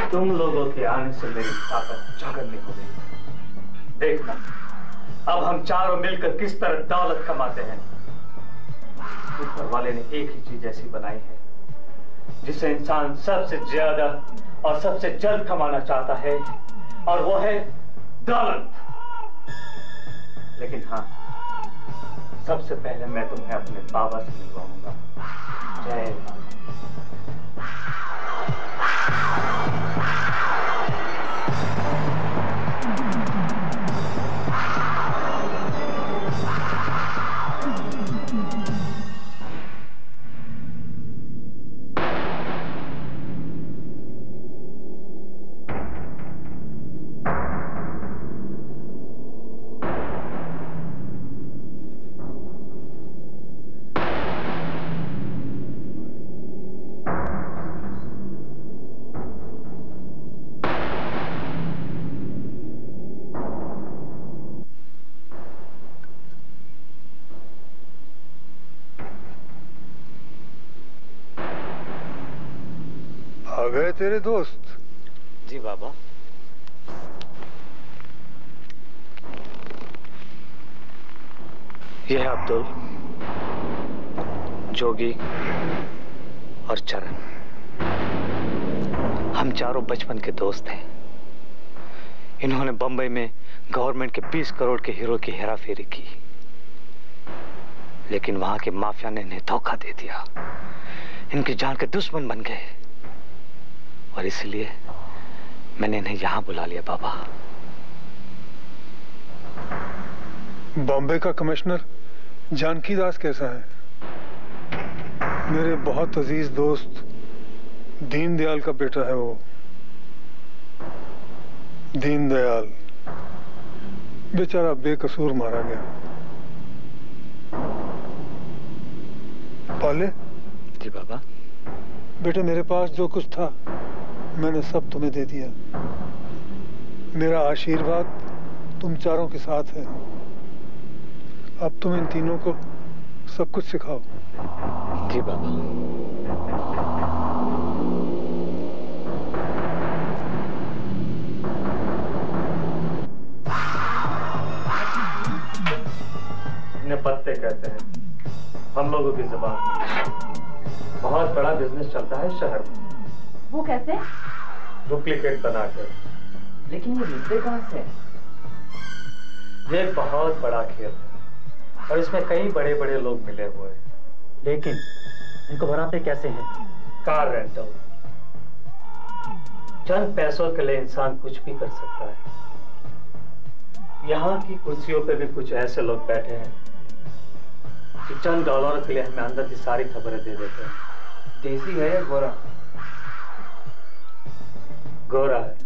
तुम लोगों के आने से मेरी ताकत चौगुनी हो गई। देखना अब हम चारों मिलकर किस तरह दौलत कमाते हैं। ऊपर वाले ने एक ही चीज ऐसी बनाई है जिसे इंसान सबसे ज्यादा और सबसे जल्द कमाना चाहता है, और वो है दौलत। लेकिन हाँ, सबसे पहले मैं तुम्हें अपने बाबा से मिलवाऊंगा। जय बाबा। आ गए तेरे दोस्त? जी बाबा। यह है अब्दुल, जोगी और चरण। हम चारों बचपन के दोस्त हैं। इन्होंने बंबई में गवर्नमेंट के 20 करोड़ के हीरो की हेराफेरी की, लेकिन वहां के माफिया ने इन्हें धोखा दे दिया। इनकी जान के दुश्मन बन गए, और इसलिए मैंने इन्हें यहां बुला लिया बाबा। बॉम्बे का कमिश्नर जानकी दास कैसा है? मेरे बहुत अजीज दोस्त दीनदयाल का बेटा है वो। दीनदयाल बेचारा बेकसूर मारा गया। पाले जी बाबा। बेटे, मेरे पास जो कुछ था मैंने सब तुम्हें दे दिया। मेरा आशीर्वाद तुम चारों के साथ है। अब तुम इन तीनों को सब कुछ सिखाओ। जी बाबा। इन्हें पत्ते कहते हैं हम लोगों की जुबान में। बहुत बड़ा बिजनेस चलता है शहर में। वो कैसे? डुप्लीकेट बनाकर। लेकिन ये मिलते कहाँ से? ये एक बहुत बड़ा खेल है और इसमें कई बड़े बड़े लोग मिले हुए हैं। लेकिन इनको बनाते कैसे हैं? Car rental. चंद पैसों के लिए इंसान कुछ भी कर सकता है। यहाँ की कुर्सियों पे भी कुछ ऐसे लोग बैठे हैं जो चंद डॉलर के लिए हमें अंदर की सारी खबरें दे देते हैं। देसी है या गोरा? गोरा है।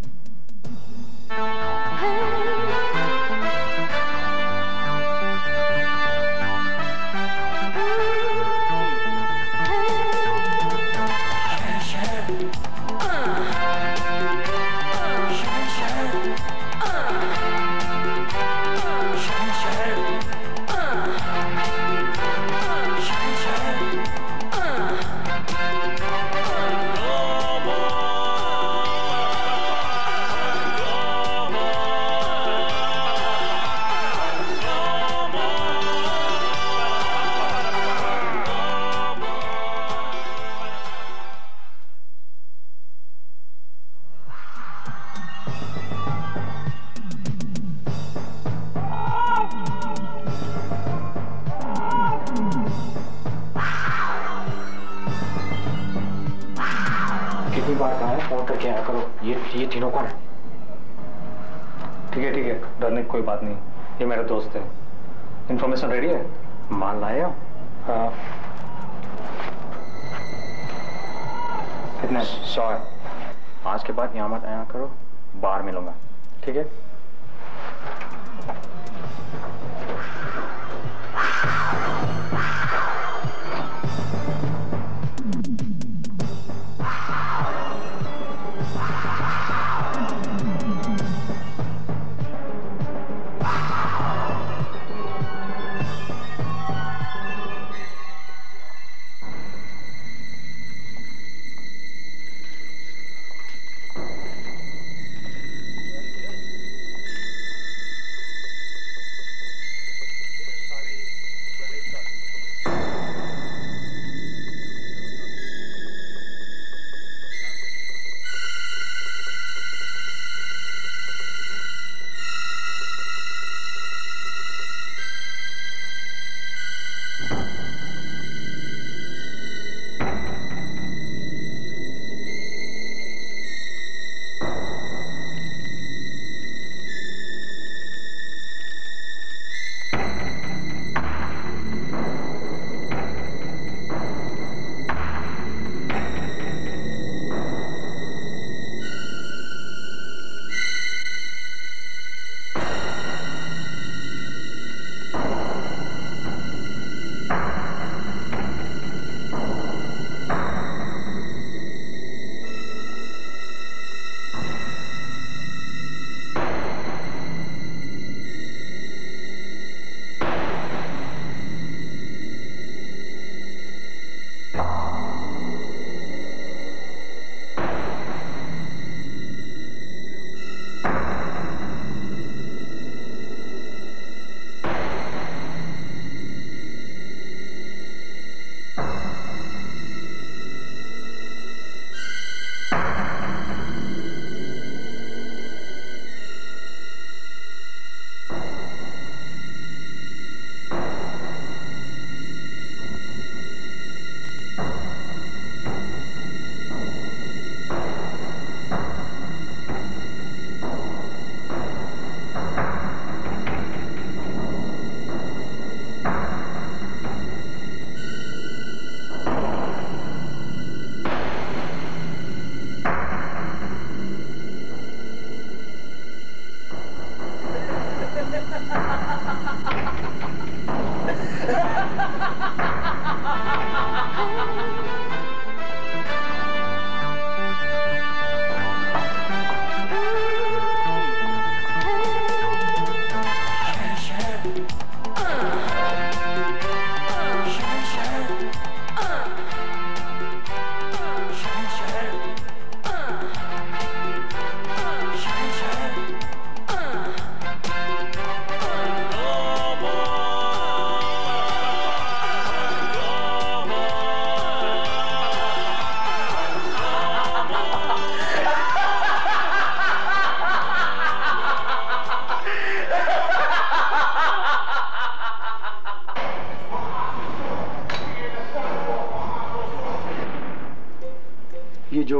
ये तीनों कौन है? ठीक है, डरने की कोई बात नहीं। ये मेरे दोस्त है। इंफॉर्मेशन रेडी है? मान लाए हो? हाँ। कितने? 100 है। आज के बाद यहाँ मत आया करो, बाहर मिलूंगा। ठीक है?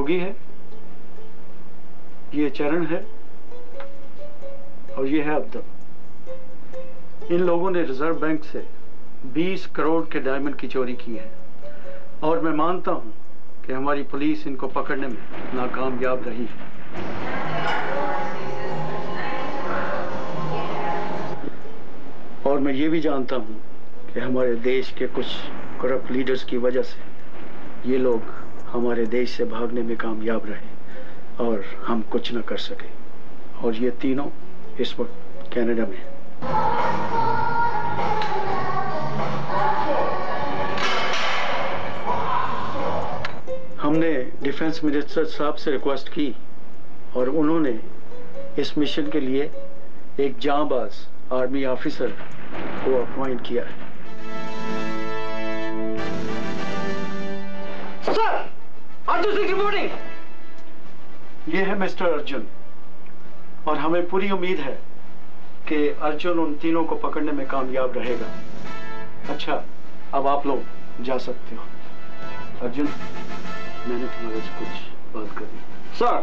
जोगी है, ये चरण है और ये है अब्दुल। इन लोगों ने रिजर्व बैंक से 20 करोड़ के डायमंड की चोरी की है और मैं मानता हूं कि हमारी पुलिस इनको पकड़ने में नाकामयाब रही है। और मैं ये भी जानता हूं कि हमारे देश के कुछ करप्ट लीडर्स की वजह से ये लोग हमारे देश से भागने में कामयाब रहे और हम कुछ न कर सके। और ये तीनों इस वक्त कनाडा में हैं। हमने डिफेंस मिनिस्टर साहब से रिक्वेस्ट की और उन्होंने इस मिशन के लिए एक जांबाज आर्मी ऑफिसर को अपॉइंट किया है। Sir, Arjun Singh reporting. ये है मिस्टर अर्जुन और हमें पूरी उम्मीद है कि अर्जुन उन तीनों को पकड़ने में कामयाब रहेगा। अच्छा, अब आप लोग जा सकते हो। अर्जुन, मैंने तुम्हारे से कुछ बात करनी। सर।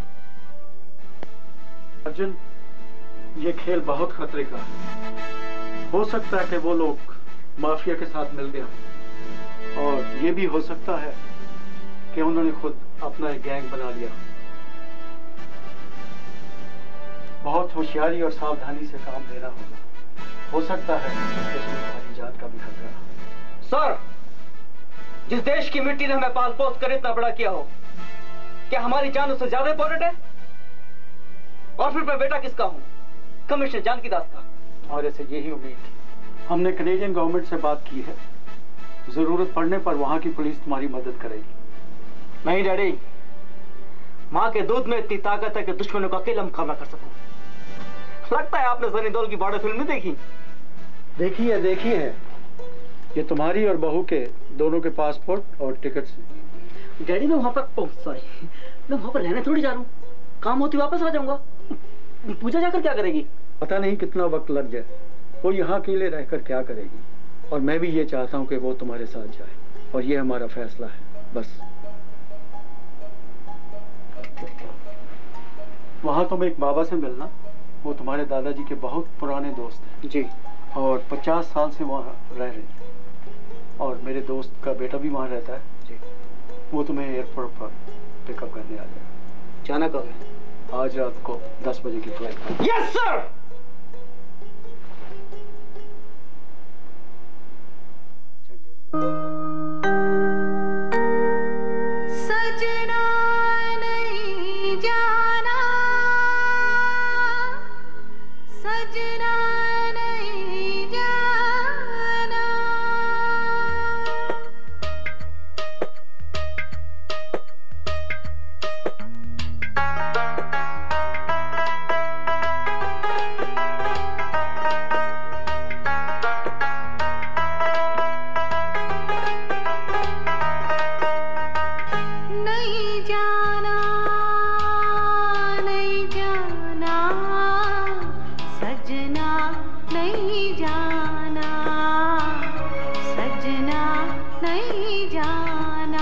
अर्जुन, ये खेल बहुत खतरे का है। हो सकता है कि वो लोग माफिया के साथ मिल गए हों और ये भी हो सकता है कि उन्होंने खुद अपना एक गैंग बना लिया। बहुत होशियारी और सावधानी से काम लेना होगा। हो सकता है कि इसमें तुम्हारी जान का भी खतरा हो। सर, जिस देश की मिट्टी ने हमें पाल पोस कर इतना बड़ा किया हो, क्या हमारी जान उससे ज्यादा इंपॉर्टेंट है? और फिर मैं बेटा किसका हूं? कमिश्नर जानकी दास का। और ऐसे यही उम्मीद थी। हमने कनेडियन गवर्नमेंट से बात की है, जरूरत पड़ने पर वहां की पुलिस तुम्हारी मदद करेगी। नहीं डैडी, मां के दूध में इतनी ताकत है कि दुश्मनों का अकेला मुकाबला कर सकूं। लगता है आपने सनी देओल की बॉर्डर फिल्म नहीं देखी। देखी है। ये तुम्हारी और बहू के दोनों के पासपोर्ट और टिकट्स हैं। डैडी, मैं वहां पर मैं वहां पर रहने थोड़ी जा रहा हूँ। काम होती वापस आ जाऊंगा। पूजा जाकर क्या करेगी? पता नहीं कितना वक्त लग जाए। वो यहाँ अकेले रहकर क्या करेगी। और मैं भी ये चाहता हूँ कि वो तुम्हारे साथ जाए और ये हमारा फैसला है। बस वहां तुम एक बाबा से मिलना। वो तुम्हारे दादाजी के बहुत पुराने दोस्त हैं जी, और 50 साल से वहाँ रह रहे हैं। और मेरे दोस्त का बेटा भी वहाँ रहता है जी। वो तुम्हें एयरपोर्ट पर पिकअप करने आ जाएगा। जाना कब है? आज रात को 10 बजे की फ्लाइट। Yes sir. सजना नहीं जाना, सजना नहीं जाना। नहीं जाना, नहीं जाना, सजना नहीं जाना, सजना नहीं जाना।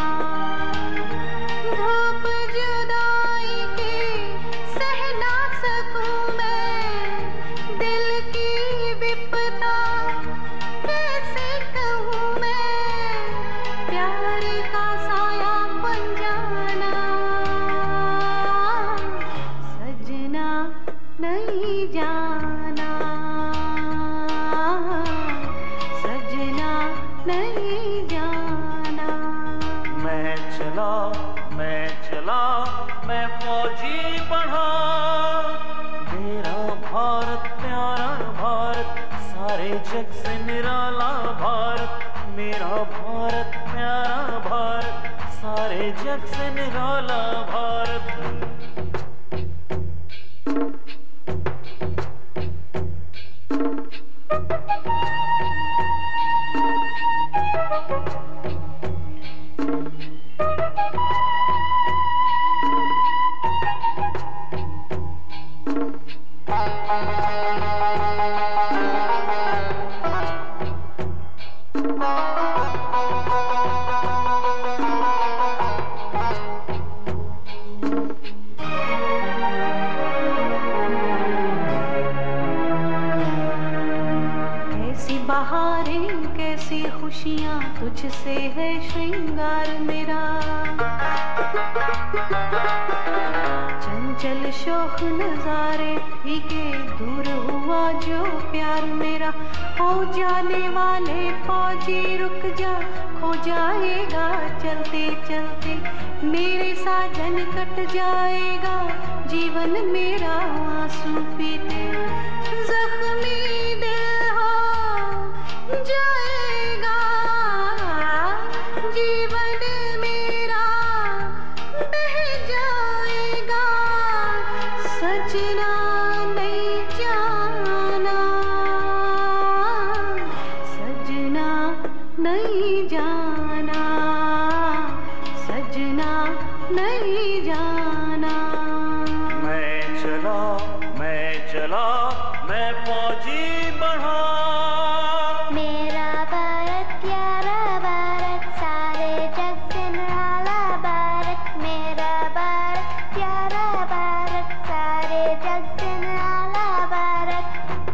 धूप जुदाई के सह ना सकूं मैं, दिल की विपदा कैसे कहूँ मैं, प्यार का साया बन जाना। सजना नहीं जाना, सजना नहीं जाना। मैं चला, मैं फौजी बढ़ा। मेरा भारत प्यारा भारत, सारे जग से निराला भारत। मेरा भारत प्यारा भारत, सारे जग से निराला भारत। खुशियाँ तुझसे है श्रृंगार मेरा। चंचल शोख नजारे फीके दूर हुआ जो प्यार मेरा। हो जाने वाले फौजी रुक जा, खो जाएगा चलते चलते मेरे साजन कट जाएगा जीवन मेरा आंसू पीते। जख्मी दिल हो जाएगा जीवन मेरा बह जाएगा। सजना नहीं जाना, सजना नहीं जाना, सजना नहीं जाना। मैं चला मैं फौजी बढ़ा। मेरा भारत प्यारा भारत, सारे जग से निराला भारत। मेरा भारत प्यारा भारत, सारे जग से निराला भारत।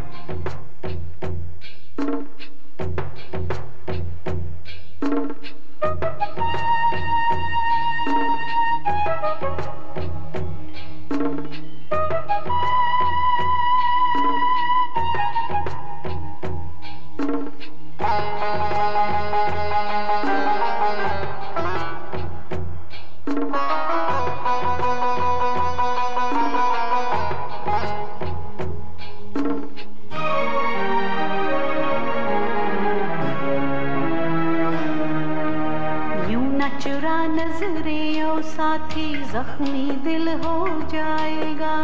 यूं न चुरा नजरें ओ साथी, जख्मी दिल हो जाएगा।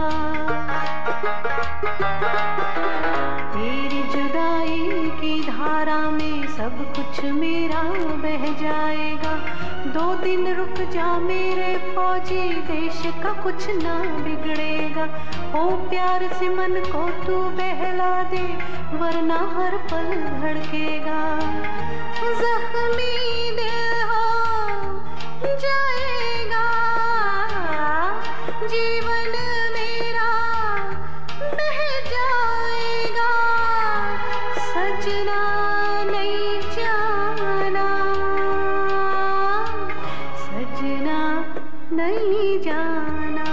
तेरी जुदाई की धारा में सब कुछ मेरा बह जाएगा। 2 दिन रुक जा मेरे फौजी, देश का कुछ ना बिगड़ेगा। ओ प्यार से मन को तू बहला दे, वरना हर पल धड़केगा। जख्मी दिल हो जाएगा जीवन मेरा बह जाएगा। सजना नहीं जाना, सजना नहीं जाना,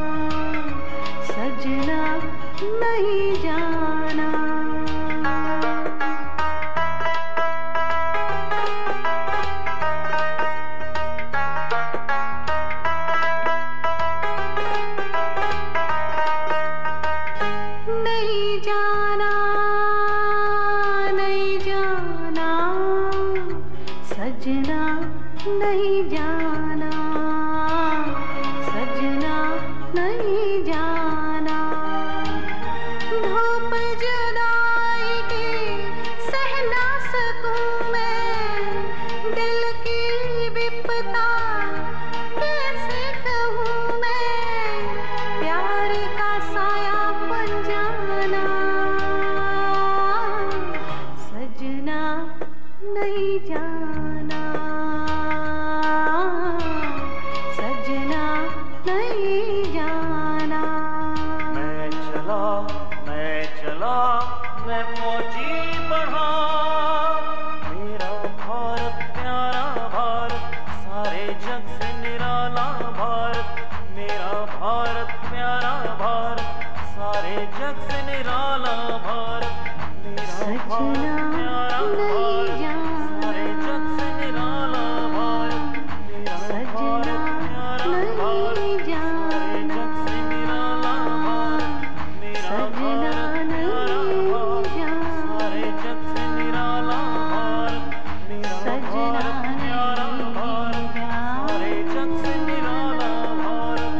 सजना नहीं जाना। नहीं जाना, नहीं जाना, सजना नहीं जाना, सजना नहीं जाना। धूप जुदाई की सह ना सकूं मैं, दिल की विपदा कैसे कहूँ मैं। प्यार का साया बन जाना, सजना नहीं जाना, सजना नहीं जाना। मैं चला मैं फौजी बढ़ा। मेरा भारत प्यारा भारत, सारे जग से निराला भारत। मेरा भारत प्यारा भारत, सारे जग से निराला भारत। मेरा सजना भारत प्यारा नहीं भारत, सारे जग से निराला भारत। मेरा सजना भारत प्यारा नहीं भारत, सारे जाना, जग से निराला भारत। मेरा सजना भारत प्यारा नहीं भारत, जाना, सारे जग से निराला भारत। मेरा सजना भारत प्यारा नहीं भारत, सारे जग से निराला भारत।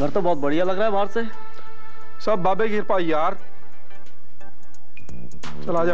घर तो बहुत बढ़िया लग रहा है बाहर से। सब बाबे की कृपा यार। चल आ जा।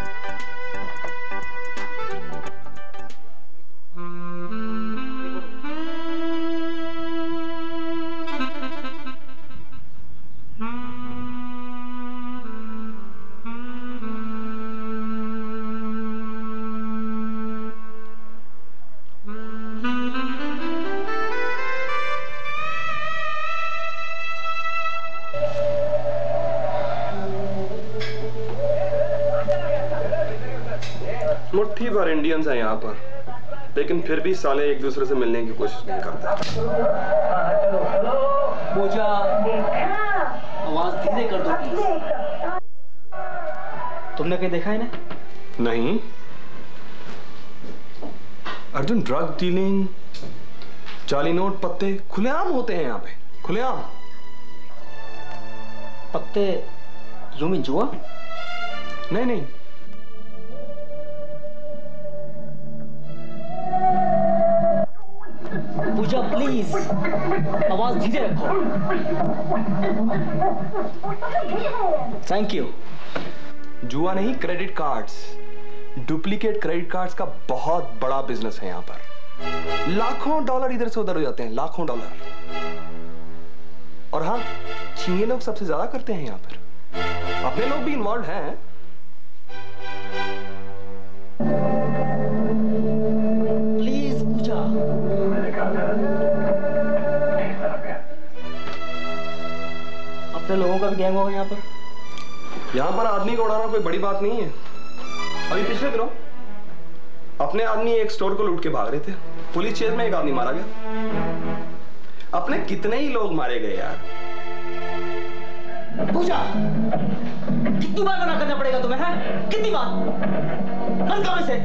मुट्ठी भर इंडियंस हैं यहाँ पर, लेकिन फिर भी साले एक दूसरे से मिलने की कोशिश नहीं करते। पूजा, आवाज धीरे कर दो प्लीज। तुमने कहीं देखा है ना? नहीं अर्जुन, ड्रग डीलिंग, जाली नोट, पत्ते खुलेआम होते हैं यहाँ पे, खुलेआम। पत्ते यू मीन जुआ? नहीं नहीं, पूजा प्लीज आवाज धीरे रखो। Thank you. जुआ नहीं, credit cards, duplicate credit cards का बहुत बड़ा बिजनेस है यहाँ पर। लाखों डॉलर इधर से उधर हो जाते हैं, लाखों डॉलर। और हाँ, चीनी लोग सबसे ज्यादा करते हैं यहाँ पर, अपने लोग भी इन्वॉल्व हैं। प्लीज पूजा। अपने लोगों का भी गैंग होगा यहाँ पर। यहाँ पर आदमी को उड़ाना कोई बड़ी बात नहीं है। अभी पिछले दिनों अपने आदमी एक स्टोर को लूट के भाग रहे थे, पुलिस चेज में एक आदमी मारा गया। अपने कितने ही लोग मारे गए यार। पूजा, कितनी बार मना करना पड़ेगा तुम्हें, है? कितनी बार? मन कहाँ से?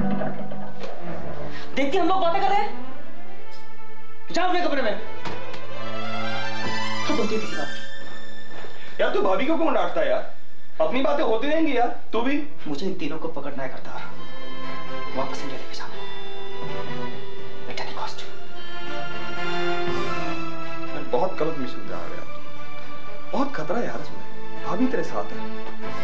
देखते हम लोग बातें कर रहे हैं। जाओ अपने कमरे में। तो होती किसी बात यार, तू भाभी को क्यों डांटता है यार? अपनी बातें होती रहेंगी यार, तू भी। मुझे इन तीनों को पकड़ना है करता। वापस इंडिया लेके जाना बेटा की कॉस्ट। मैं बहुत गलत मिशन जा रहा है, बहुत खतरा है यार इसमें। भाभी तेरे साथ है।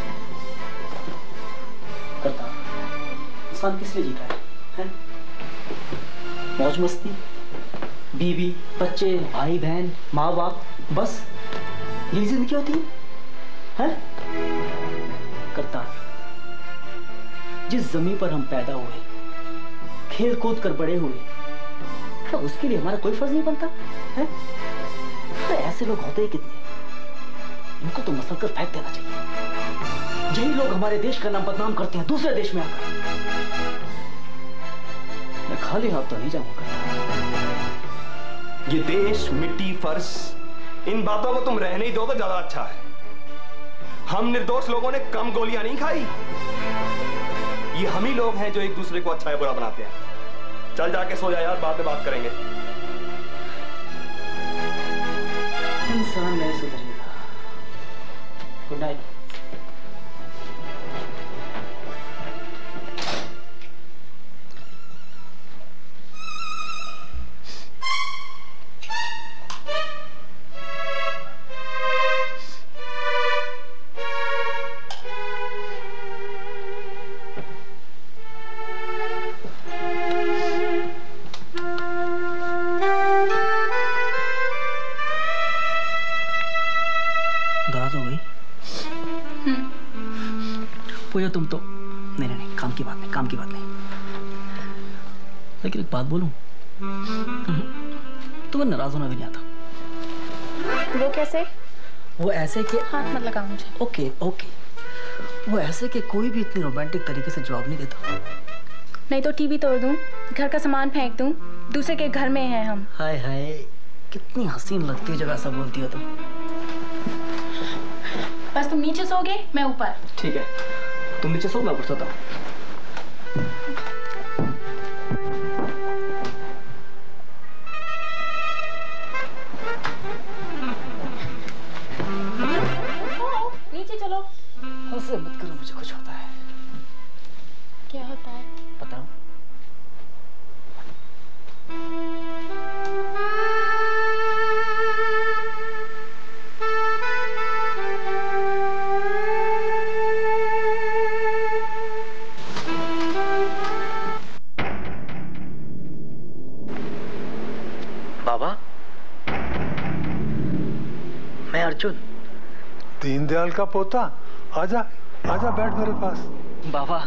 करता इंसान किस लिए जीता है? मौज मस्ती, बीवी, बच्चे, भाई बहन, माँ बाप, बस यही जिंदगी होती है? करता जिस जमीन पर हम पैदा हुए, खेल कूद कर बड़े हुए, तो उसके लिए हमारा कोई फर्ज नहीं बनता है? तो ऐसे लोग होते ही कितने, इनको तो मसल कर फेंक देना चाहिए। यही लोग हमारे देश का नाम बदनाम करते हैं दूसरे देश में आकर। मैं खाली हाथ तो नहीं जाऊंगा। ये देश, मिट्टी, फर्श, इन बातों को तुम रहने ही दो तो ज्यादा अच्छा है। हम निर्दोष लोगों ने कम गोलियां नहीं खाई। ये हम ही लोग हैं जो एक दूसरे को अच्छा या बुरा बनाते हैं। चल जाके सो जा यार, बाद में बात करेंगे। इंसान नहीं सुधरेगा। Good night. पूजा तुम तो नहीं काम की बात नहीं। लेकिन एक बात बोलूं, तुम्हें नाराज होना भी नहीं आता। वो कैसे? वो ऐसे कि हाथ मत लगाओ मुझे। ओके वो ऐसे कि कोई भी इतनी रोमांटिक तरीके से जवाब नहीं देता। नहीं तो टीवी तोड़ दूं, घर का सामान फेंक दूं, दूसरे के घर में हैं हम। हाय हाय, कितनी हसीन लगती है जब ऐसा बोलती हो तुम। बस तुम नीचे सोगे, मैं ऊपर। ठीक है, तुम नीचे सो, मैं ऊपर सोता हूँ। नीचे चलो। ऐसे मत करो, मुझे कुछ होता है। क्या होता है? बताओ। बाबा, मैं अर्जुन। दीनदयाल का पोता। आजा आजा, बैठ मेरे पास। बाबा,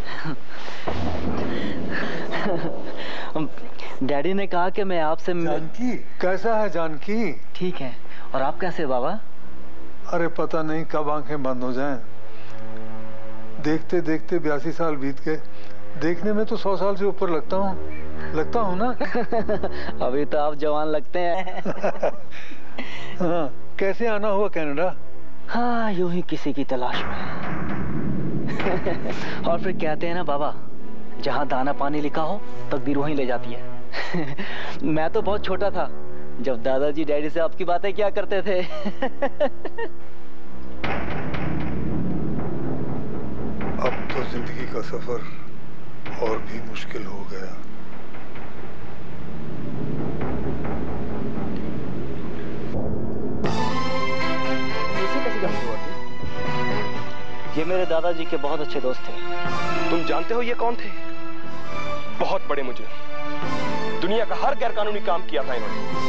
डैडी ने कहा कि मैं आपसे। जानकी कैसा है? जानकी ठीक है। और आप कैसे बाबा? अरे पता नहीं कब आंखें बंद हो जाएं। देखते देखते 82 साल बीत गए। देखने में तो 100 साल से ऊपर लगता हूँ ना। अभी तो आप जवान लगते हैं। हाँ, कैसे आना हुआ कनाडा? हाँ, यूं ही किसी की तलाश में। और फिर कहते हैं ना बाबा, जहाँ दाना पानी लिखा हो तकदीर वहीं ले जाती है। मैं तो बहुत छोटा था जब दादाजी डैडी से आपकी बातें क्या करते थे। अब तो जिंदगी का सफर और भी मुश्किल हो गया। ये मेरे दादाजी के बहुत अच्छे दोस्त थे। तुम जानते हो ये कौन थे? बहुत बड़े मुजरिम। दुनिया का हर गैर कानूनी काम किया था इन्होंने।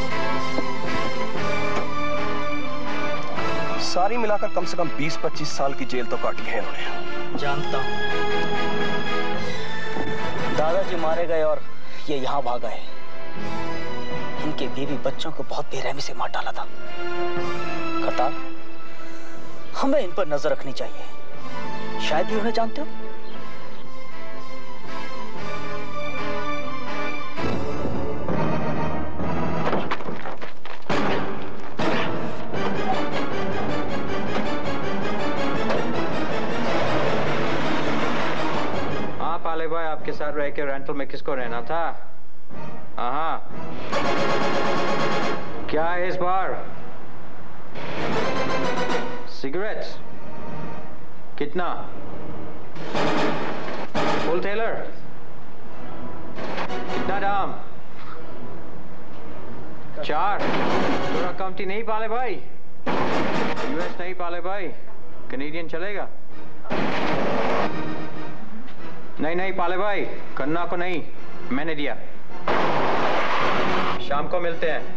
सारी मिलाकर कम से कम 20-25 साल की जेल तो काटी है इन्होंने। जानता हूं। दादाजी मारे गए और ये यहाँ भाग आए। इनके बीवी बच्चों को बहुत बेरहमी से मार डाला था। करतार, हमें इन पर नजर रखनी चाहिए। शायद भी उन्हें जानते हो। हाँ पाले भाई, आपके साथ रह के रेंटल में किसको रहना था? हाँ, क्या है इस बार? सिगरेट्स कितना? फुल टेलर कितना दाम? 4। थोड़ा कमती नहीं पाले भाई? यूएस नहीं पाले भाई, कैनेडियन चलेगा? नहीं पाले भाई, कन्ना को नहीं, मैंने दिया। शाम को मिलते हैं।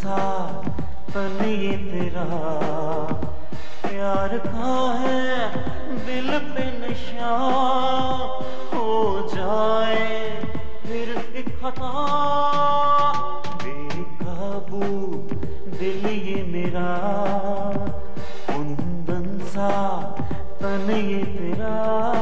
तन ये तेरा प्यार का है पे नशा हो जाए फिर एक खता बेकाबू दिल ये मेरा कुंदन सा तन ये तेरा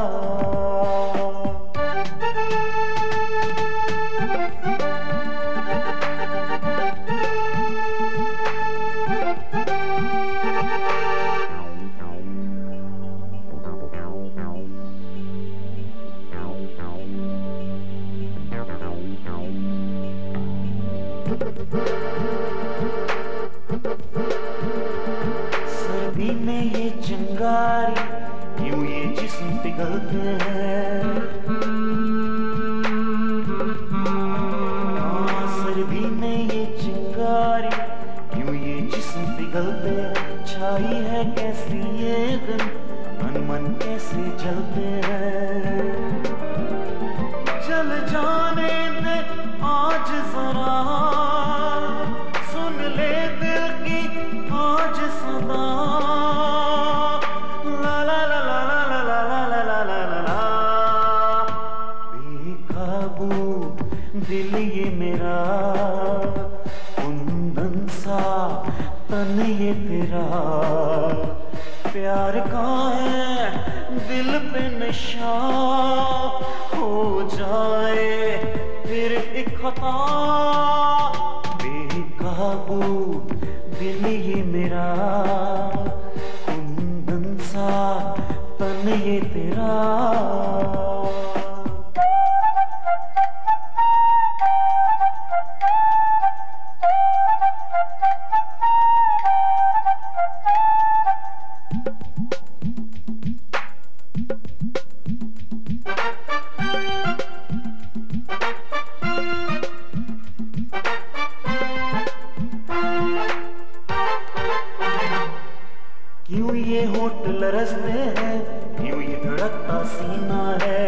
सर्दी में ये चिंगारी यूं ये जिस्म पिघलते हैं सर्दी में ये चिंगारी यूं ये जिस्म पिघलते छाई है कैसी ये गन मन मन कैसे जलते हैं चल जाने दे आज जरा सुन ले दिल की आज सदा ला ला ला ला ला ला ला ला ला ला ला ला बेकाबू दिल ये मेरा कुंदन सा तन ये तेरा प्यार का है दिल पे नशा हो जाए फिर एक खता बेकाबू दिल ये मेरा कुंदन सा तन ये तेरा क्यों ये होठ लरसते हैं क्यों ये धड़कता सीना है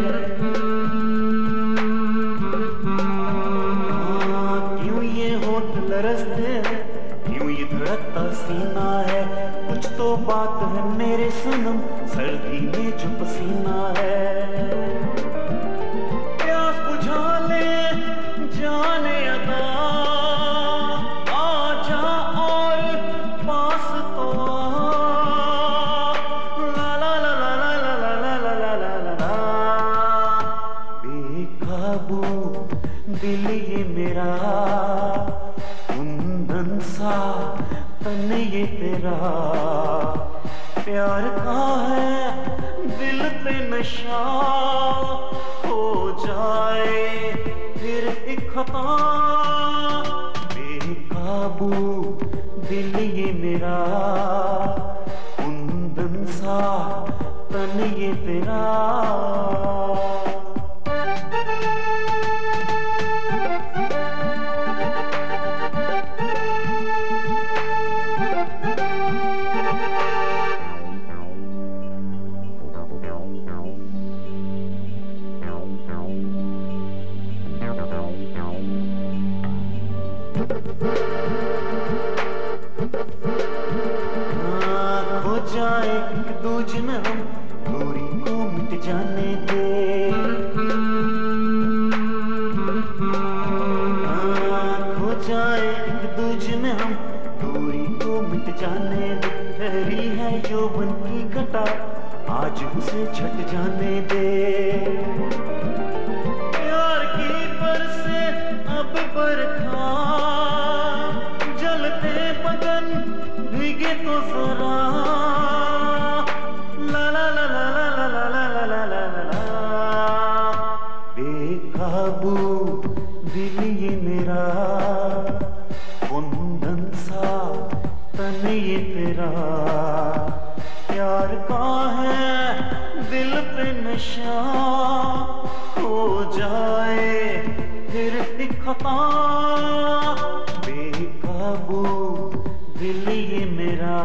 क्यों ये होठ लरसते हैं क्यों ये धड़कता सीना है कुछ तो बात है मेरे सनम सर्दी में जो पसीना है प्यास बुझा ले जाने अदा आजा और पास तो दिल ये मेरा कुंदन सा तन ये तेरा प्यार का है दिल पे नशा हो जाए फिर एक खता बेकाबू दिल ये मेरा कुंदन सा तन ये तेरा खो जाए एक दूज में हम दूरी को मिट जाने दे खो जाए एक दूज में हम दूरी को मिट जाने दे ठहरी है यौवन की घटा आज उसे छट जाने दे प्यार की बरसे अब बरखा जलते बदन भीगे तो जरा ला ला ला ला ला ला ला ला ला ला ला बेकाबू दिल ये मेरा कुंदन सा तन ये तेरा प्यार का है दिल पे नशा हो जाए फिर एक खता बेकाबू दिल ये मेरा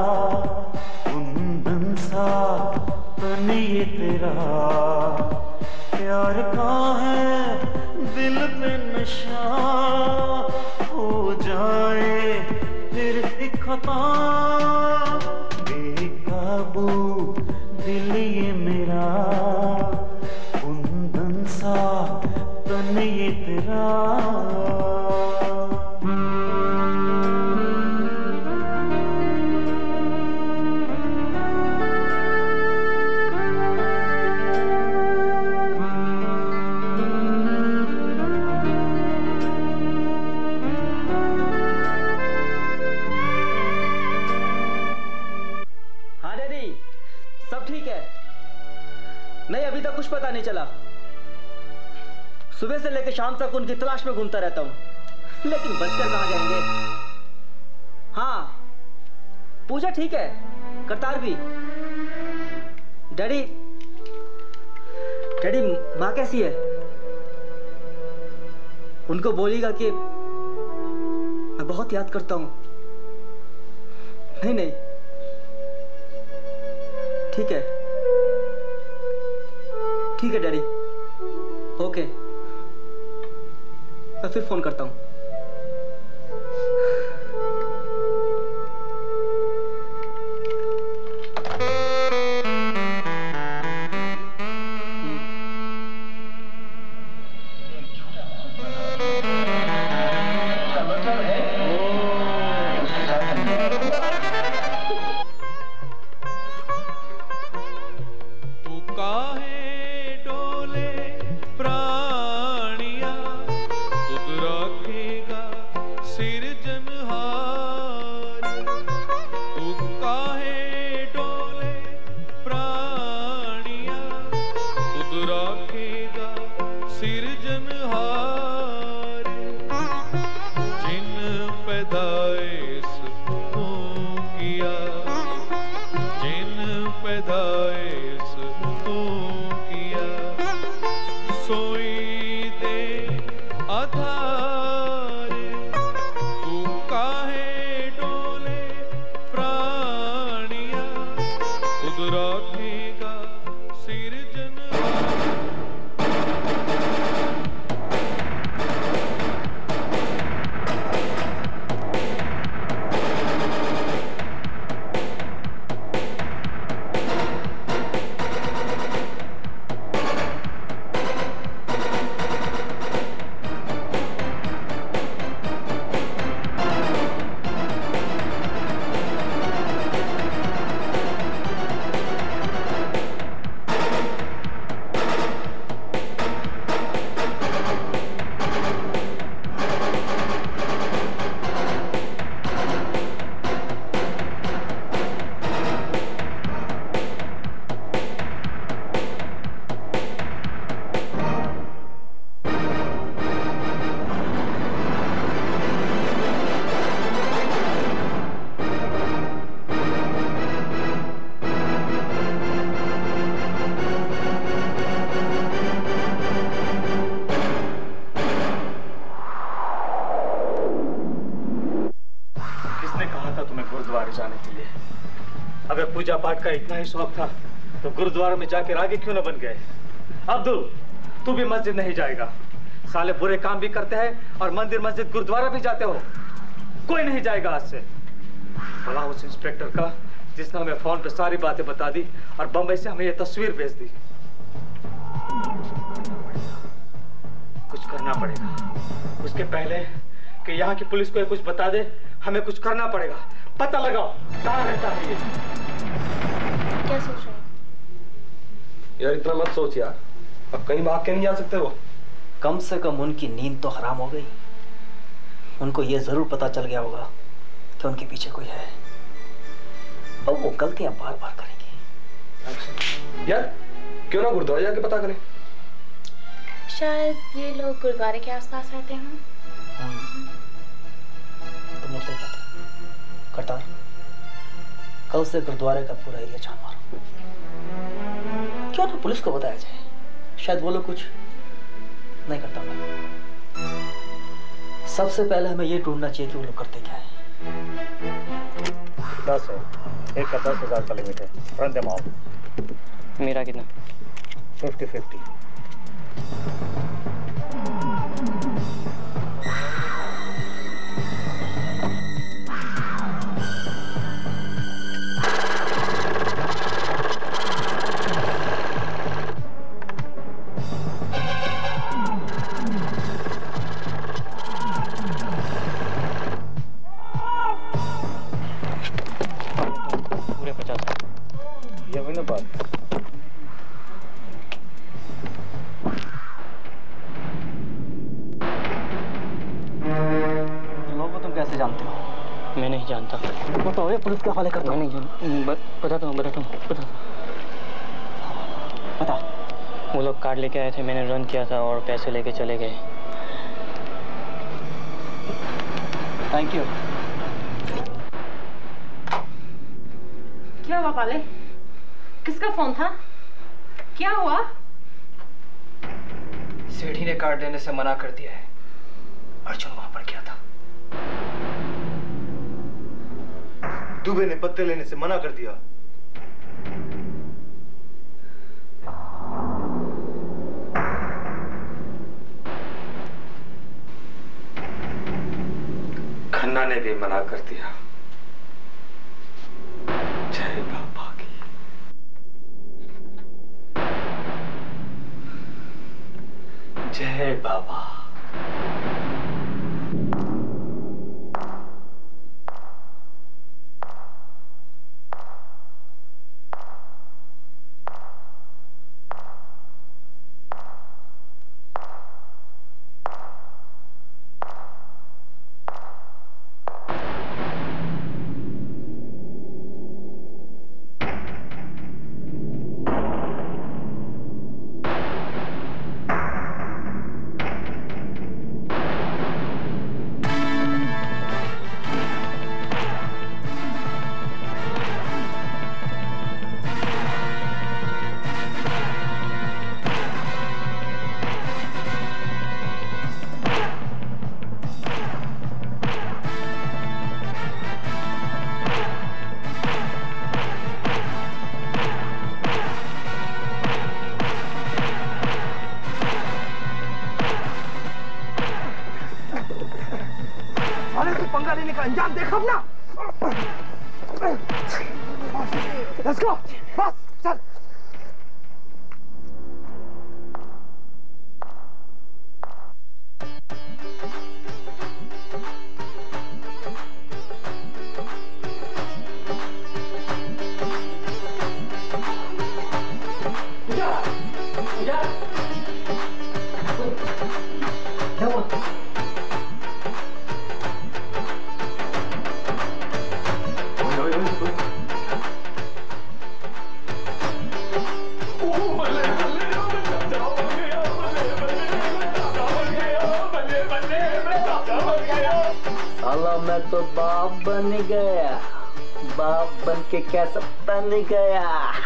कुंदन सा तन ये तेरा प्यार का है दिल पे नशा हो जाए फिर एक खता बेकाबू दिल नहीं, अभी तक कुछ पता नहीं चला। सुबह से लेकर शाम तक उनकी तलाश में घूमता रहता हूं, लेकिन बचकर कहां जाएंगे। हाँ, पूजा ठीक है, करतार भी। डैडी माँ कैसी है? उनको बोलिएगा कि मैं बहुत याद करता हूं। नहीं, ठीक है डैडी, ओके, मैं फिर फोन करता हूं। पूजा पाठ का इतना ही शौक था तो गुरुद्वारा में जाके रागी क्यों न बन गए? अब्दुल, तू भी मस्जिद नहीं जाएगा। साले बुरे काम भी करते हैं और मंदिर मस्जिद गुरुद्वारा भी जाते हो। कोई नहीं जाएगा आज से। भला उस इंस्पेक्टर का जिसने हमें फोन पे सारी बातें बता दी और बंबई से हमें ये तस्वीर भेज दी। कुछ करना पड़ेगा उसके पहले कि यहाँ की पुलिस को कुछ बता दे। हमें कुछ करना पड़ेगा। पता लगाओ कहाँ रहता है ये। क्या सोच रहे हो? यार इतना मत सोच यार, अब कहीं भाग के नहीं जा सकते वो। कम से कम उनकी नींद तो हराम हो गई। उनको ये जरूर पता चल गया होगा कि उनके पीछे कोई है और वो गलतियां बार बार करेंगे। यार क्यों ना गुरुद्वारा जाके पता करें। शायद ये लोग गुरुद्वारे के आसपास रहते हों। तुम लोग सही कहते हो। करतार, कल से गुरुद्वारे का पूरा एरिया छान मारो। क्यों ना पुलिस को बताया जाए, शायद वो लोग कुछ नहीं करता होगा। सबसे पहले हमें ये ढूंढना चाहिए कि वो लोग करते क्या है। 10 है, एक का 10,000 का लिमिट है। Run them out. मेरा कितना? 50-50। मैं नहीं जानता। बताओ, ये पुलिस के हवाले करता हूँ। मैं नहीं जानता। बताता हूँ। बता। वो लोग कार्ड लेके आए थे, मैंने रन किया था और पैसे लेके चले गए। Thank you. क्या हुआ पाले? किसका फोन था? क्या हुआ? सेठी ने कार्ड देने से मना कर दिया है। अर्जुन वहां पर क्या था? दुबे ने पत्ते लेने से मना कर दिया। खन्ना ने भी मना कर दिया। जय बाबा की। जय बाबा। अंजाम देखो अपना। Let's go, बस चल। मैं तो बाप बन गया, बाप बन के कैसा बन गया।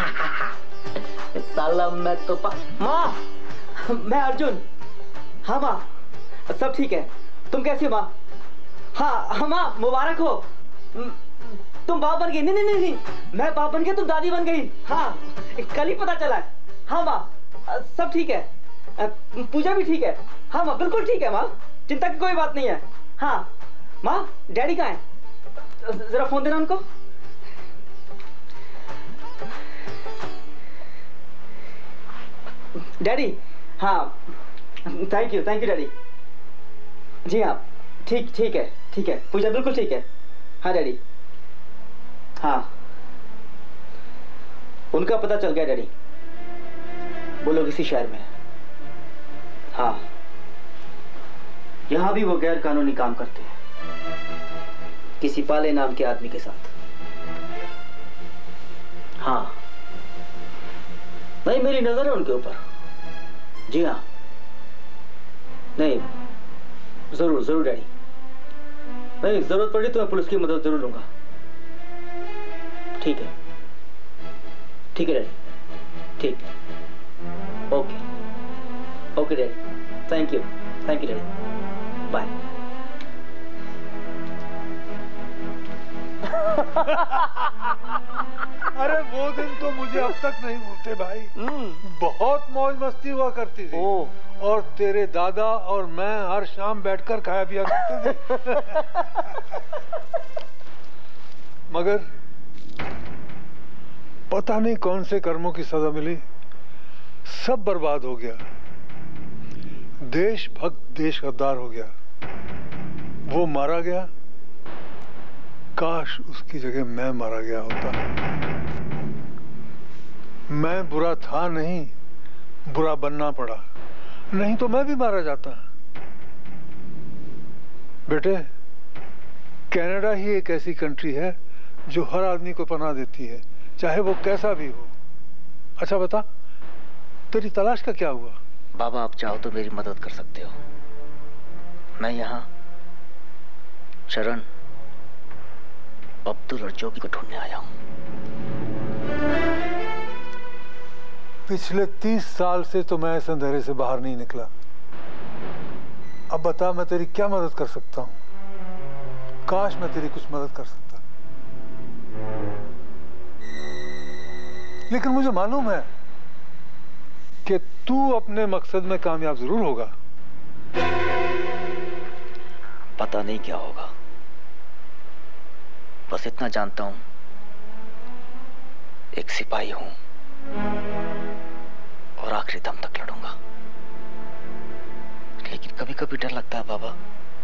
साला मैं तो माँ, मैं अर्जुन। हाँ माँ, सब ठीक है। तुम कैसी हो माँ? हाँ माँ, मुबारक हो, तुम बाप बन गई। नहीं नहीं नहीं, मैं बाप बन गया, तुम दादी बन गई। हाँ, कल ही पता चला है। हाँ माँ, सब ठीक है, पूजा भी ठीक है। हाँ माँ, बिल्कुल ठीक है माँ, चिंता की कोई बात नहीं है। हाँ माँ, डैडी कहाँ है? जरा फोन देना उनको। डैडी, हाँ, थैंक यू डैडी। जी हाँ, ठीक है, पूजा बिल्कुल ठीक है। हाँ डैडी, हाँ, उनका पता चल गया डैडी, वो लोग इसी शहर में। हाँ, यहां भी वो गैर कानूनी काम करते हैं, किसी पाले नाम के आदमी के साथ। हाँ, नहीं, मेरी नजर है उनके ऊपर। जी हाँ, नहीं, जरूर डैडी, नहीं, जरूरत पड़ी तो मैं पुलिस की मदद जरूर लूंगा। ठीक है डैडी, ठीक। Okay daddy, thank you daddy, bye. अरे वो दिन तो मुझे अब तक नहीं भूलते भाई। बहुत मौज मस्ती हुआ करती थी। और तेरे दादा और मैं हर शाम बैठकर खाया पिया करते थे। मगर पता नहीं कौन से कर्मों की सजा मिली, सब बर्बाद हो गया। देशभक्त देश गद्दार हो गया, वो मारा गया। काश उसकी जगह मैं मारा गया होता। मैं बुरा था नहीं, बुरा बनना पड़ा, नहीं तो मैं भी मारा जाता। बेटे, कनाडा ही एक ऐसी कंट्री है जो हर आदमी को पनाह देती है, चाहे वो कैसा भी हो। अच्छा बता, तेरी तलाश का क्या हुआ? बाबा आप चाहो तो मेरी मदद कर सकते हो। मैं यहाँ शरण, अब्दुल और जोगी को ढूंढने आया हूँ। पिछले 30 साल से तो मैं इस अंधेरे से बाहर नहीं निकला। अब बता मैं तेरी क्या मदद कर सकता हूँ? काश मैं तेरी कुछ मदद कर सकता, लेकिन मुझे मालूम है कि तू अपने मकसद में कामयाब जरूर होगा। पता नहीं क्या होगा, बस इतना जानता हूं, एक सिपाही हूं और आखिरी दम तक लड़ूंगा। लेकिन कभी कभी डर लगता है बाबा,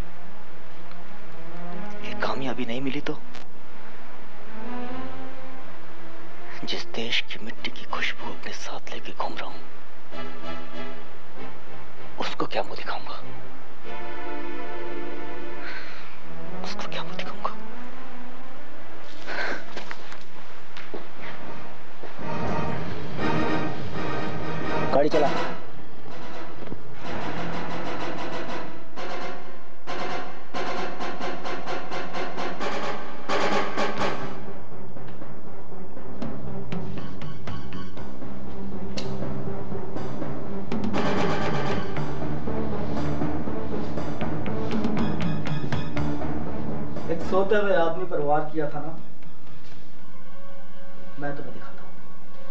कि कामयाबी नहीं मिली तो जिस देश की मिट्टी की खुशबू अपने साथ लेके घूम रहा हूं, उसको क्या मुंह दिखाऊंगा? उसको क्या मुंह दिखाऊंगा? गाड़ी चला। सोते हुए आदमी पर वार किया था ना, मैं तुम्हें दिखाता हूं।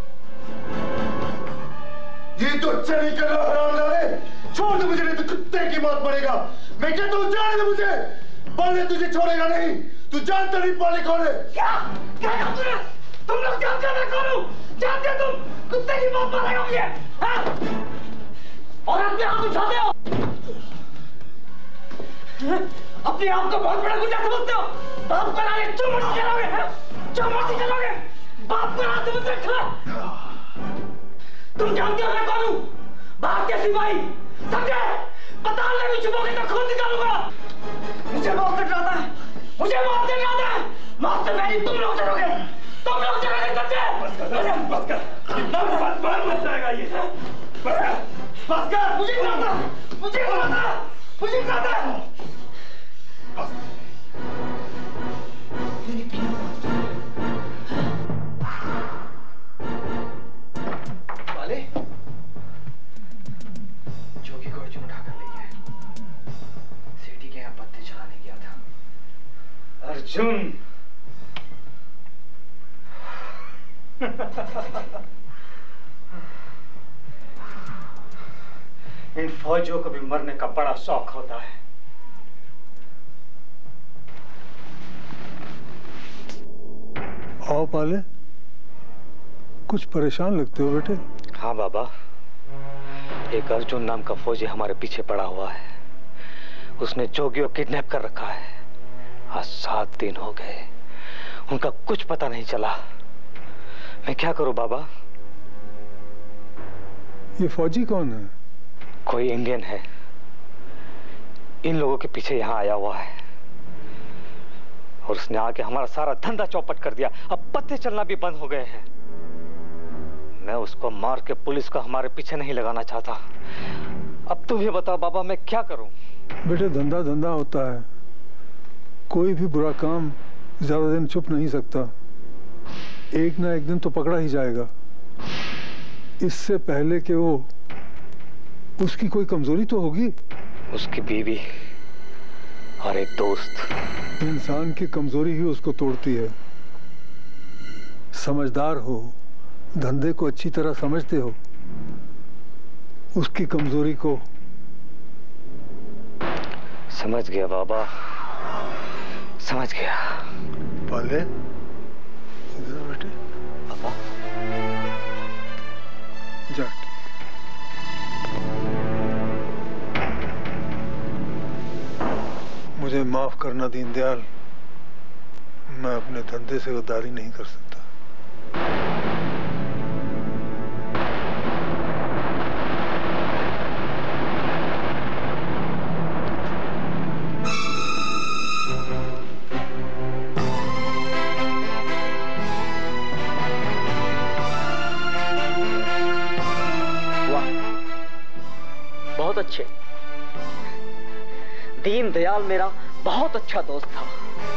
ये तो अच्छा नहीं कर रहा हरामजादे। छोड़ दे मुझे, नहीं तो कुत्ते की मौत पड़ेगा। मैं कहता हूं जाने दे मुझे। पाले तुझे छोड़ेगा नहीं। तू जानता नहीं पाले कौन है? क्या कहा तूने? तुम लोग जानते हो मैं कौन हूं? जानते हो तुम? कुत्ते की मौत मारेगा मुझे, हाँ? और अपने हाथ उठाते हो, अपने आप को बहुत बड़ा गुंडा समझते हो। बाप का नाम जो मर्जी चलोगे, जो मर्जी चलोगे, बाप का नाम समझ रखा। तुम जानते हो मैं कौन हूं? भारतीय सिपाही, समझे? पता नहीं भी छुपोगे तो खून निकालूंगा। मुझे मौत से डराता है, मुझे मौत से डराता है। मौत से मेरी तुम लोग चलोगे, तुम लोग चलोगे, समझे? बस कर, मत जाएगा ये। बस कर, मुझे डराता, मुझे डराता, मुझे डराता। वाले जोगी को अर्जुन उठाकर ले गया। सेठी के यहाँ पत्ते चलाने गया था। अर्जुन इन फौजियों को भी मरने का बड़ा शौक होता है। आओ पाले, कुछ परेशान लगते हो बेटे। हाँ बाबा, एक अर्जुन नाम का फौजी हमारे पीछे पड़ा हुआ है। उसने जोगी को किडनैप कर रखा है। आज 7 दिन हो गए, उनका कुछ पता नहीं चला। मैं क्या करूं बाबा? ये फौजी कौन है? कोई इंडियन है, इन लोगों के पीछे यहाँ आया हुआ है और उसने आके हमारा सारा धंधा चौपट कर दिया। अब पत्ते चलना भी बंद हो गए हैं। मैं उसको मार के पुलिस को हमारे पीछे नहीं लगाना चाहता। अब तुम ही बताओ बाबा, मैं क्या करूं? बेटे धंधा धंधा होता है, कोई भी बुरा काम ज्यादा दिन छुप नहीं सकता। एक ना एक दिन तो पकड़ा ही जाएगा। इससे पहले कि वो, उसकी कोई कमजोरी तो होगी। उसकी बीवी और एक दोस्त। इंसान की कमजोरी ही उसको तोड़ती है। समझदार हो, धंधे को अच्छी तरह समझते हो, उसकी कमजोरी को। समझ गया बाबा, समझ गया। पाले इधर बैठे। पापा जा। मुझे माफ करना दीनदयाल, मैं अपने धंधे से गद्दारी नहीं कर सकता। अच्छे। दीनदयाल मेरा बहुत अच्छा दोस्त था।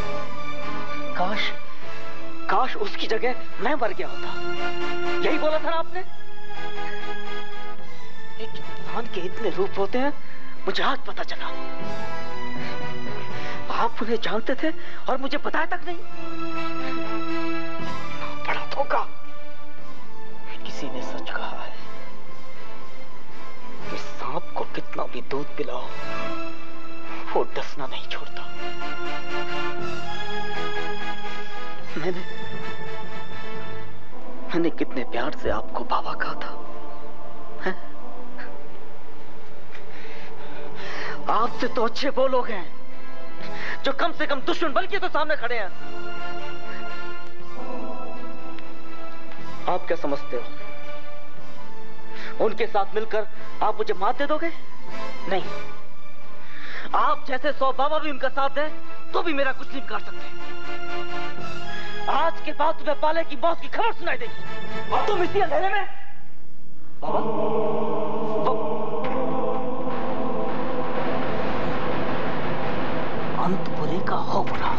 काश उसकी जगह मैं मर गया होता। यही बोला था ना आपने? एक इंसान के इतने रूप होते हैं, मुझे आज पता चला। आप उन्हें जानते थे और मुझे बताया तक नहीं। बड़ा धोखा। किसी ने सच कहा है कि सांप को कितना भी दूध पिलाओ, वो डसना नहीं छोड़ता। मैंने कितने प्यार से आपको बाबा कहा था, है? आपसे तो अच्छे वो लोग हैं जो कम से कम दुश्मन बन के तो सामने खड़े हैं। आप क्या समझते हो, उनके साथ मिलकर आप मुझे मात दे दोगे? नहीं, आप जैसे 100 बाबा भी उनका साथ दें तो भी मेरा कुछ नहीं कर सकते। आज के बाद तुम्हें पाले की मौत की खबर सुनाई देगी और तुम इसी अंधेरे में बाबा अंत बुरे का हो बुरा।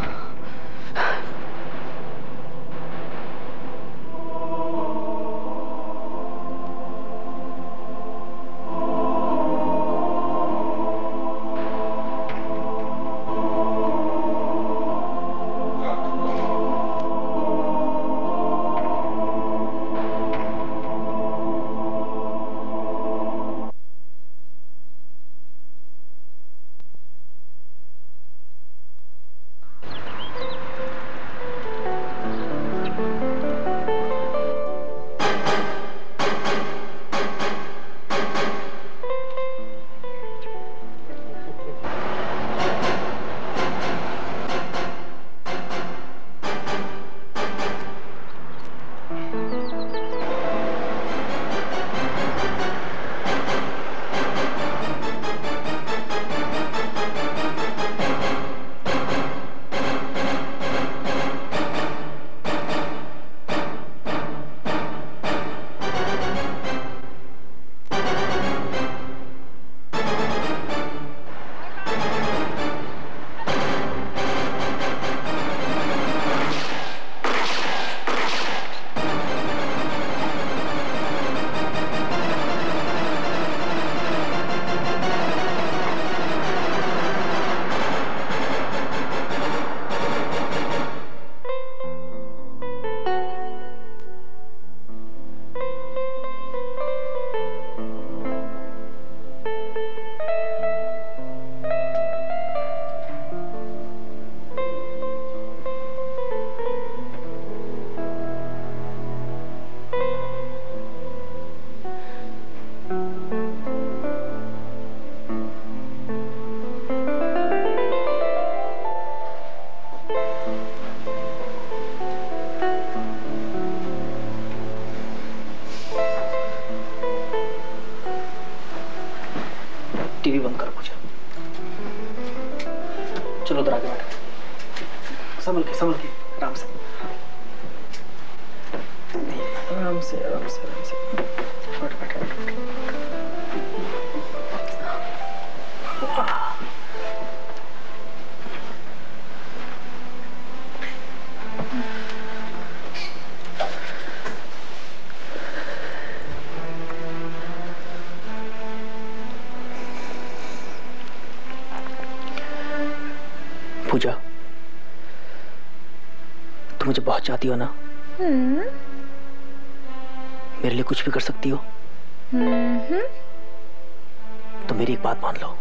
टीवी बंद करो पूजा। चलो उधर आके बैठो। संभल के आराम से आराम से बैठ। पूजा, तुम मुझे बहुत चाहती हो ना? मेरे लिए कुछ भी कर सकती हो? तो मेरी एक बात मान लो,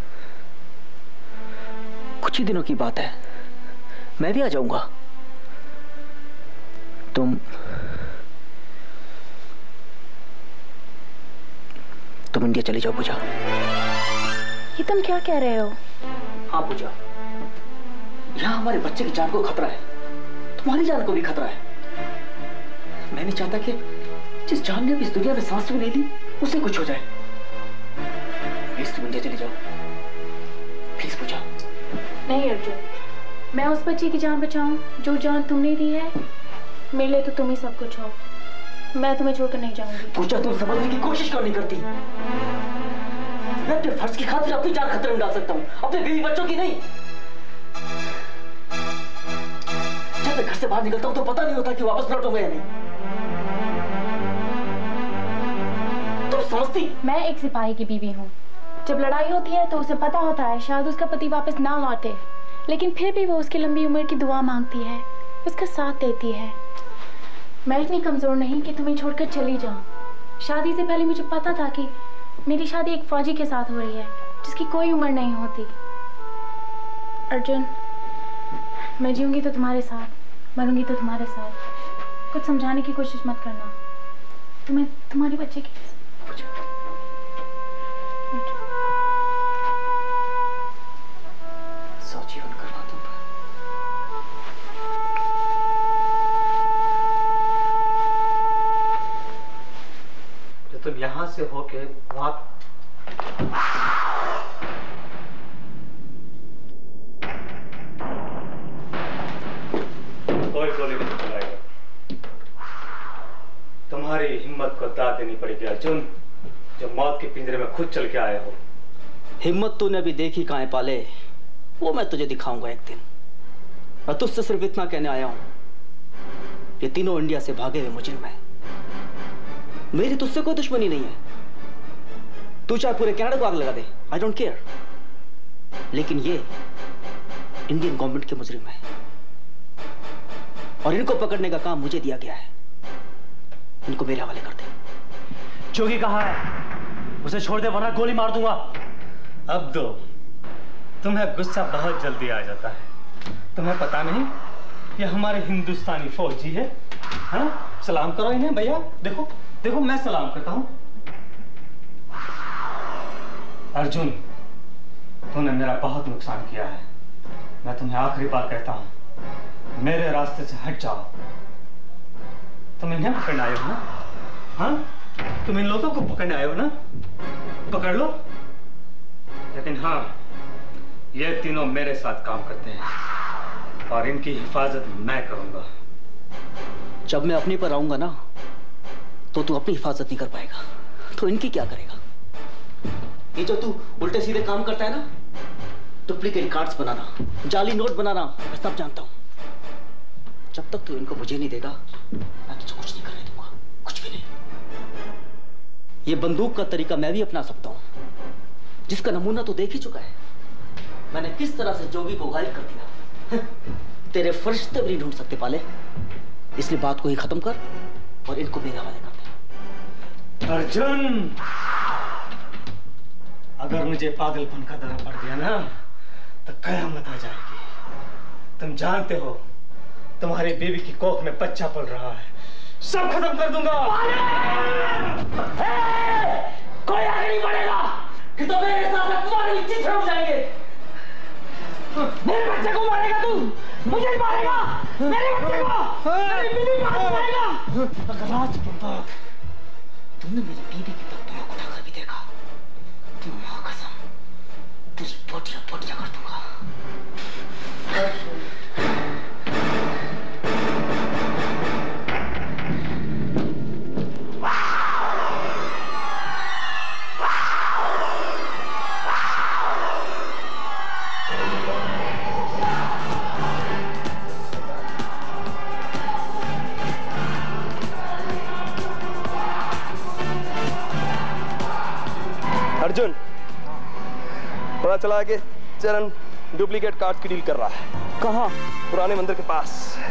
कुछ ही दिनों की बात है, मैं भी आ जाऊंगा। तुम इंडिया चली जाओ पूजा। ये तुम क्या कह रहे हो? हाँ पूजा, यहाँ हमारे बच्चे की जान को खतरा है, तुम्हारी जान को भी खतरा है। मैं नहीं चाहता कि जिस जान ने भी इस दुनिया में सांस भी नहीं ली उसे कुछ हो जाए। प्लीज तुम इंडिया चली जाओ, प्लीज पूजा। नहीं अर्जुन, मैं उस बच्चे की जान बचाऊं जो जान तुमने दी है। मेरे लिए तो तुम ही सब कुछ हो, मैं तुम्हें छोड़कर नहीं जाऊंगी। पूजा, तुम समझने की कोशिश क्यों नहीं करती? मैं अपने फर्ज की खातिर अपनी जान खतरे में डाल सकता हूँ, अपने बीवी बच्चों की नहीं। जब मैं घर से बाहर निकलता हूँ तो पता नहीं होता कि वापस लौटूंगा या नहीं। तुम समझती? मैं एक सिपाही की बीवी हूँ। जब लड़ाई होती है तो उसे पता होता है शायद उसका पति वापस ना लौटे, लेकिन फिर भी वो उसकी लंबी उम्र की दुआ मांगती है, उसका साथ देती है। मैं इतनी कमजोर नहीं कि तुम्हें छोड़कर चली जाऊं। शादी से पहले मुझे पता था कि मेरी शादी एक फौजी के साथ हो रही है जिसकी कोई उम्र नहीं होती। अर्जुन, मैं जीऊंगी तो तुम्हारे साथ, मरूंगी तो तुम्हारे साथ। कुछ समझाने की कोशिश मत करना। तुम्हें तुम्हारी बच्चे की सौजीवन करवा दूंगा। जो तुम यहां से होके वहां कोई गोली नहीं चलाएगा। तुम्हारी हिम्मत को दाद देनी पड़ेगी अर्जुन, जो मौत के पिंजरे में खुद चल के आए हो। हिम्मत तूने अभी देखी कहाँ है पाले, वो मैं तुझे दिखाऊंगा एक दिन। मैं तुझसे सिर्फ इतना कहने आया हूं, ये तीनों इंडिया से भागे हुए मुजरिम हैं। मेरी तुझसे कोई दुश्मनी नहीं है। तू चाहे पूरे कनाडा को आग लगा दे, आई डोंट केयर, लेकिन ये इंडियन गवर्नमेंट के मुजरिम हैं और इनको पकड़ने का काम मुझे दिया गया है। इनको मेरे हवाले कर दे। जोगी कहाँ है? उसे छोड़ दे वरना गोली मार दूंगा। अब दो, तुम्हें गुस्सा बहुत जल्दी आ जाता है। तुम्हें पता नहीं ये हमारे हिंदुस्तानी फौजी है ना? सलाम करो इन्हें भैया। देखो देखो, मैं सलाम करता हूं। अर्जुन, तूने मेरा बहुत नुकसान किया है। मैं तुम्हें आखिरी बार कहता हूं, मेरे रास्ते से हट जाओ। तुम इन्हें पकड़ने आए हो ना? हाँ, तुम इन लोगों को पकड़ने आए हो ना? पकड़ लो। लेकिन हाँ, ये तीनों मेरे साथ काम करते हैं और इनकी हिफाजत मैं करूंगा। जब मैं अपने पर आऊंगा ना, तो तू अपनी हिफाजत नहीं कर पाएगा, तो इनकी क्या करेगा? ये जो तू उल्टे सीधे काम करता है ना, डुप्लीकेट कार्ड्स बनाना, जाली नोट बनाना, मैं सब जानता हूं। जब तक तू इनको मुझे नहीं देगा, मैं तुझे कुछ नहीं करने दूंगा, कुछ भी नहीं। ये बंदूक का तरीका मैं भी अपना सकता हूं, जिसका नमूना तो देख ही चुका है। मैंने किस तरह से जोगी को घायल कर दिया। तेरे फरिश्ते भी नहीं ढूंढ सकते पाले, इसलिए बात को ही खत्म कर और इनको मेरे हवाले कर दे। अर्जुन, अगर मुझे पागलपन का दर्द पड़ गया ना, तो कयामत आ जाएगी। तुम जानते हो, तुम्हारी बीवी की कोख में बच्चा पल रहा है। सब खत्म कर दूंगा। कोई आगे नहीं बढ़ेगा कि तो मेरे साथ तुम्हारे चित्रे हो जाएंगे। मेरे बच्चे को मारेगा तू, मुझे मारेगा, मेरे बच्चे को, मेरी बीवी को मारेगा। अगर आज के बाद तुमने मेरी बीवी की पत्नियों को उठाकर भी देखा, तो मां कसम तुझे पोटिया पोटिया कर दूंगा। अर्जुन, पता चला कि चरण डुप्लीकेट कार्ड की डील कर रहा है। कहाँ? पुराने मंदिर के पास।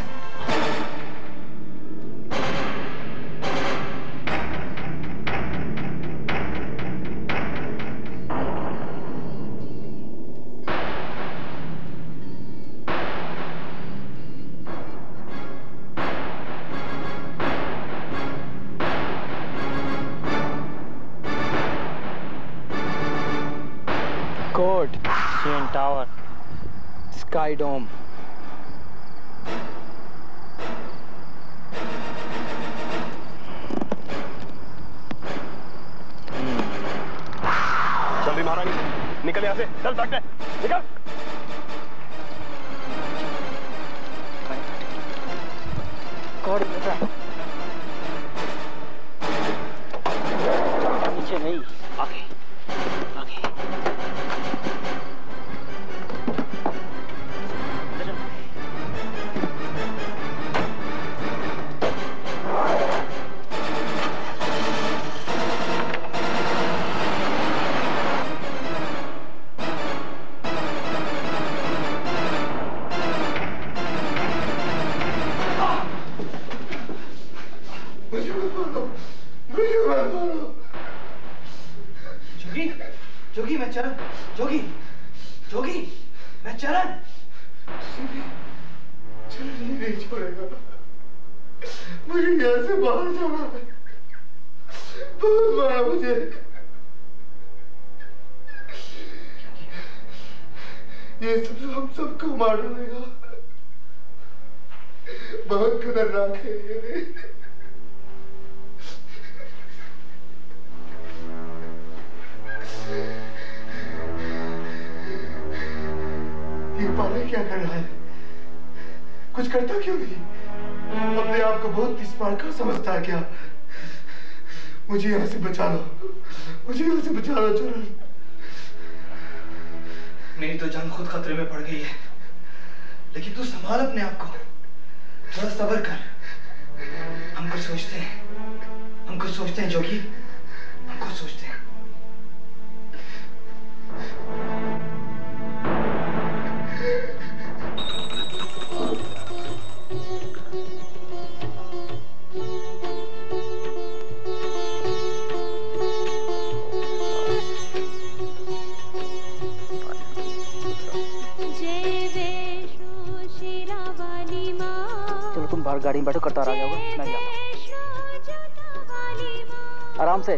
Code CN tower, sky dome. जल्दी महारानी, निकल यहाँ से, चल भागते, निकल। कोड नीचे नहीं, आगे आगे। मुझे मत मारो। जोगी, जोगी मैं चरण, जोगी, जोगी मैं चरण। चरण नहीं छोड़ेगा। मुझे यहाँ से बाहर जाना है। बहुत मारा मुझे। ये सब हम सबको मार डालेगा। बहुत खतरनाक है ये पाले क्या कर रहा है? कुछ करता क्यों नहीं? अपने आप को बहुत स्मार्ट का समझता है क्या? मुझे यहाँ से बचा लो, मुझे यहाँ से बचा लो चरण। मेरी तो जान खुद खतरे में पड़ गई है, लेकिन तू संभाल अपने आप को, थोड़ा सब्र कर। हम कुछ सोचते हैं जोगी, हम कुछ सोचते हैं। बाहर गाड़ी में बैठो, करतार आ गया होगा, मैं जाता हूँ आराम से।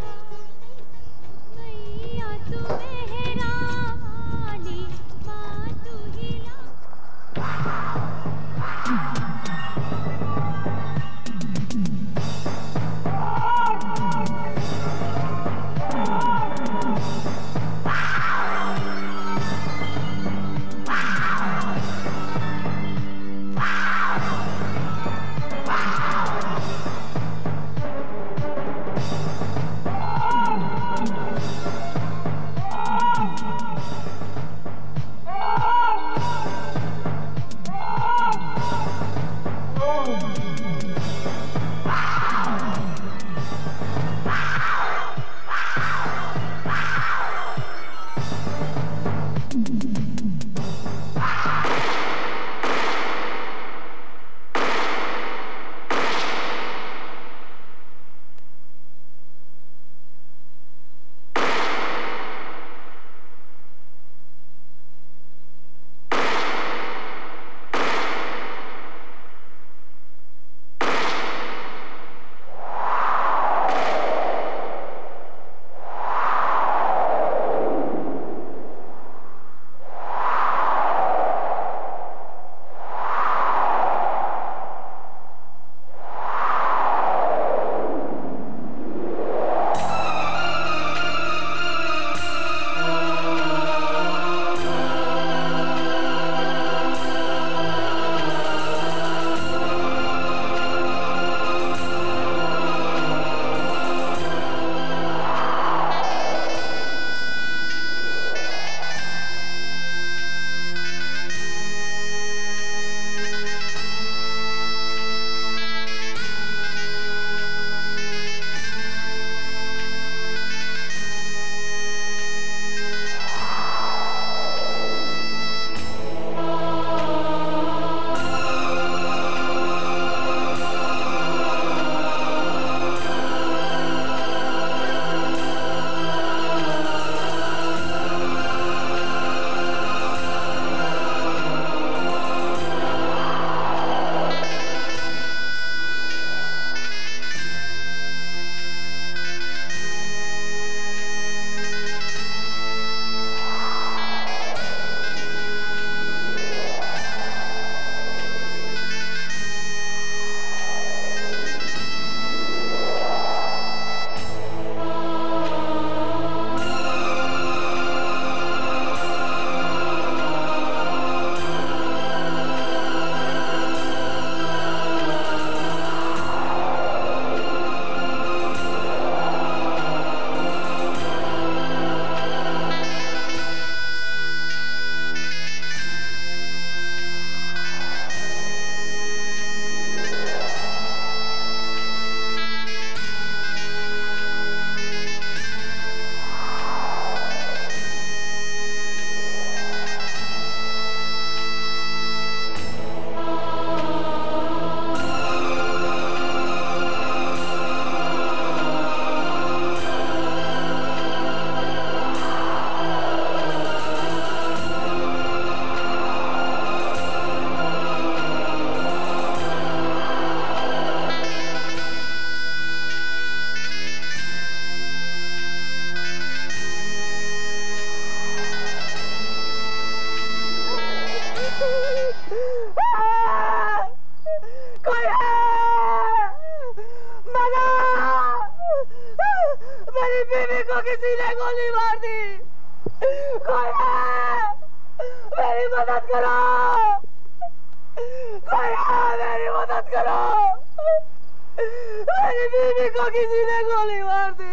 मेरी बीवी को किसी ने गोली मार दी।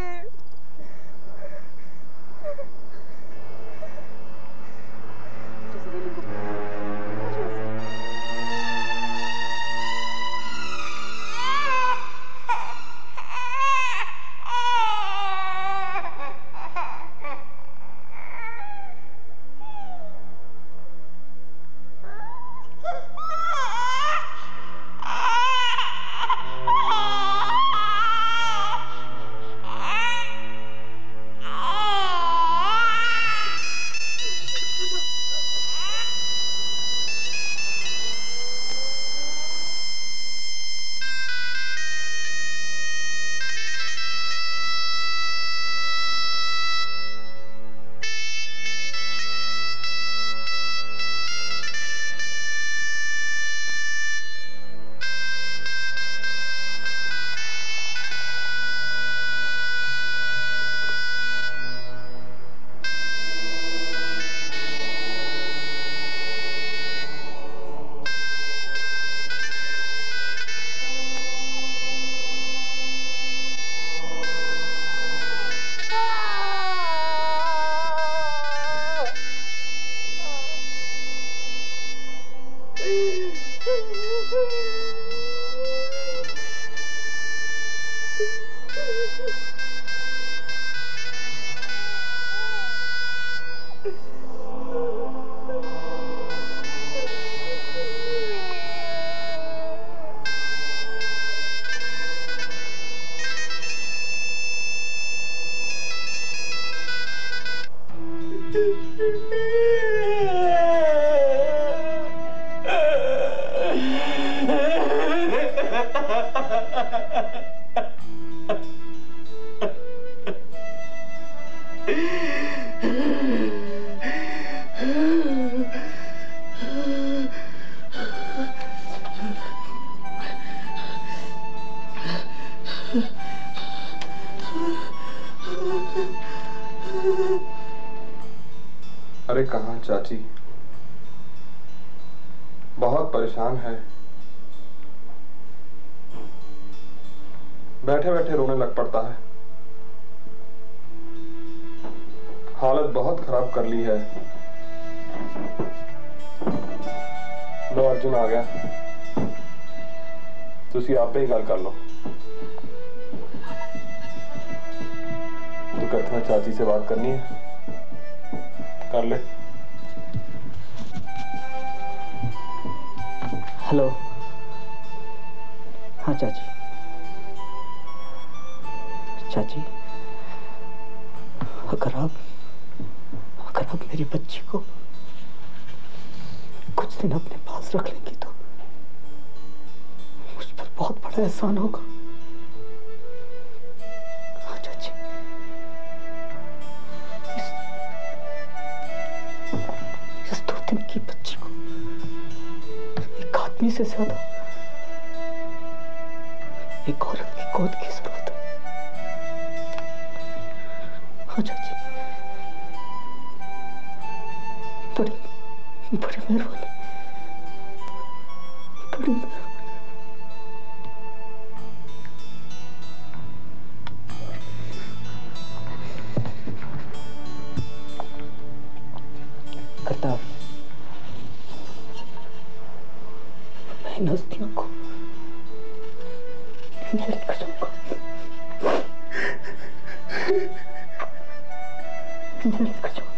अरे कहाँ चाची, बहुत परेशान है, बैठे बैठे रोने लग पड़ता है। हालत बहुत खराब कर ली है। लो अर्जुन आ गया, तुसी आपे ही गल कर लो। तू कहता चाची से बात करनी है, कर ले। हेलो। हाँ चाची। चाची, अगर आप मेरी बच्ची को कुछ दिन अपने पास रख लेंगी तो मुझ पर बहुत बड़ा एहसान होगा। हाँ चाची, इस 2 दिन की बच्ची को एक आदमी से ज्यादा एक औरत की गोद की जरूरत है। हाँ चाची, बड़ी मेहरबानी, बड़ी मेहरबानी। करतार, मैं इन हस्तियों को इंजलित कर दूंगा, इंजलित कर दूंगा।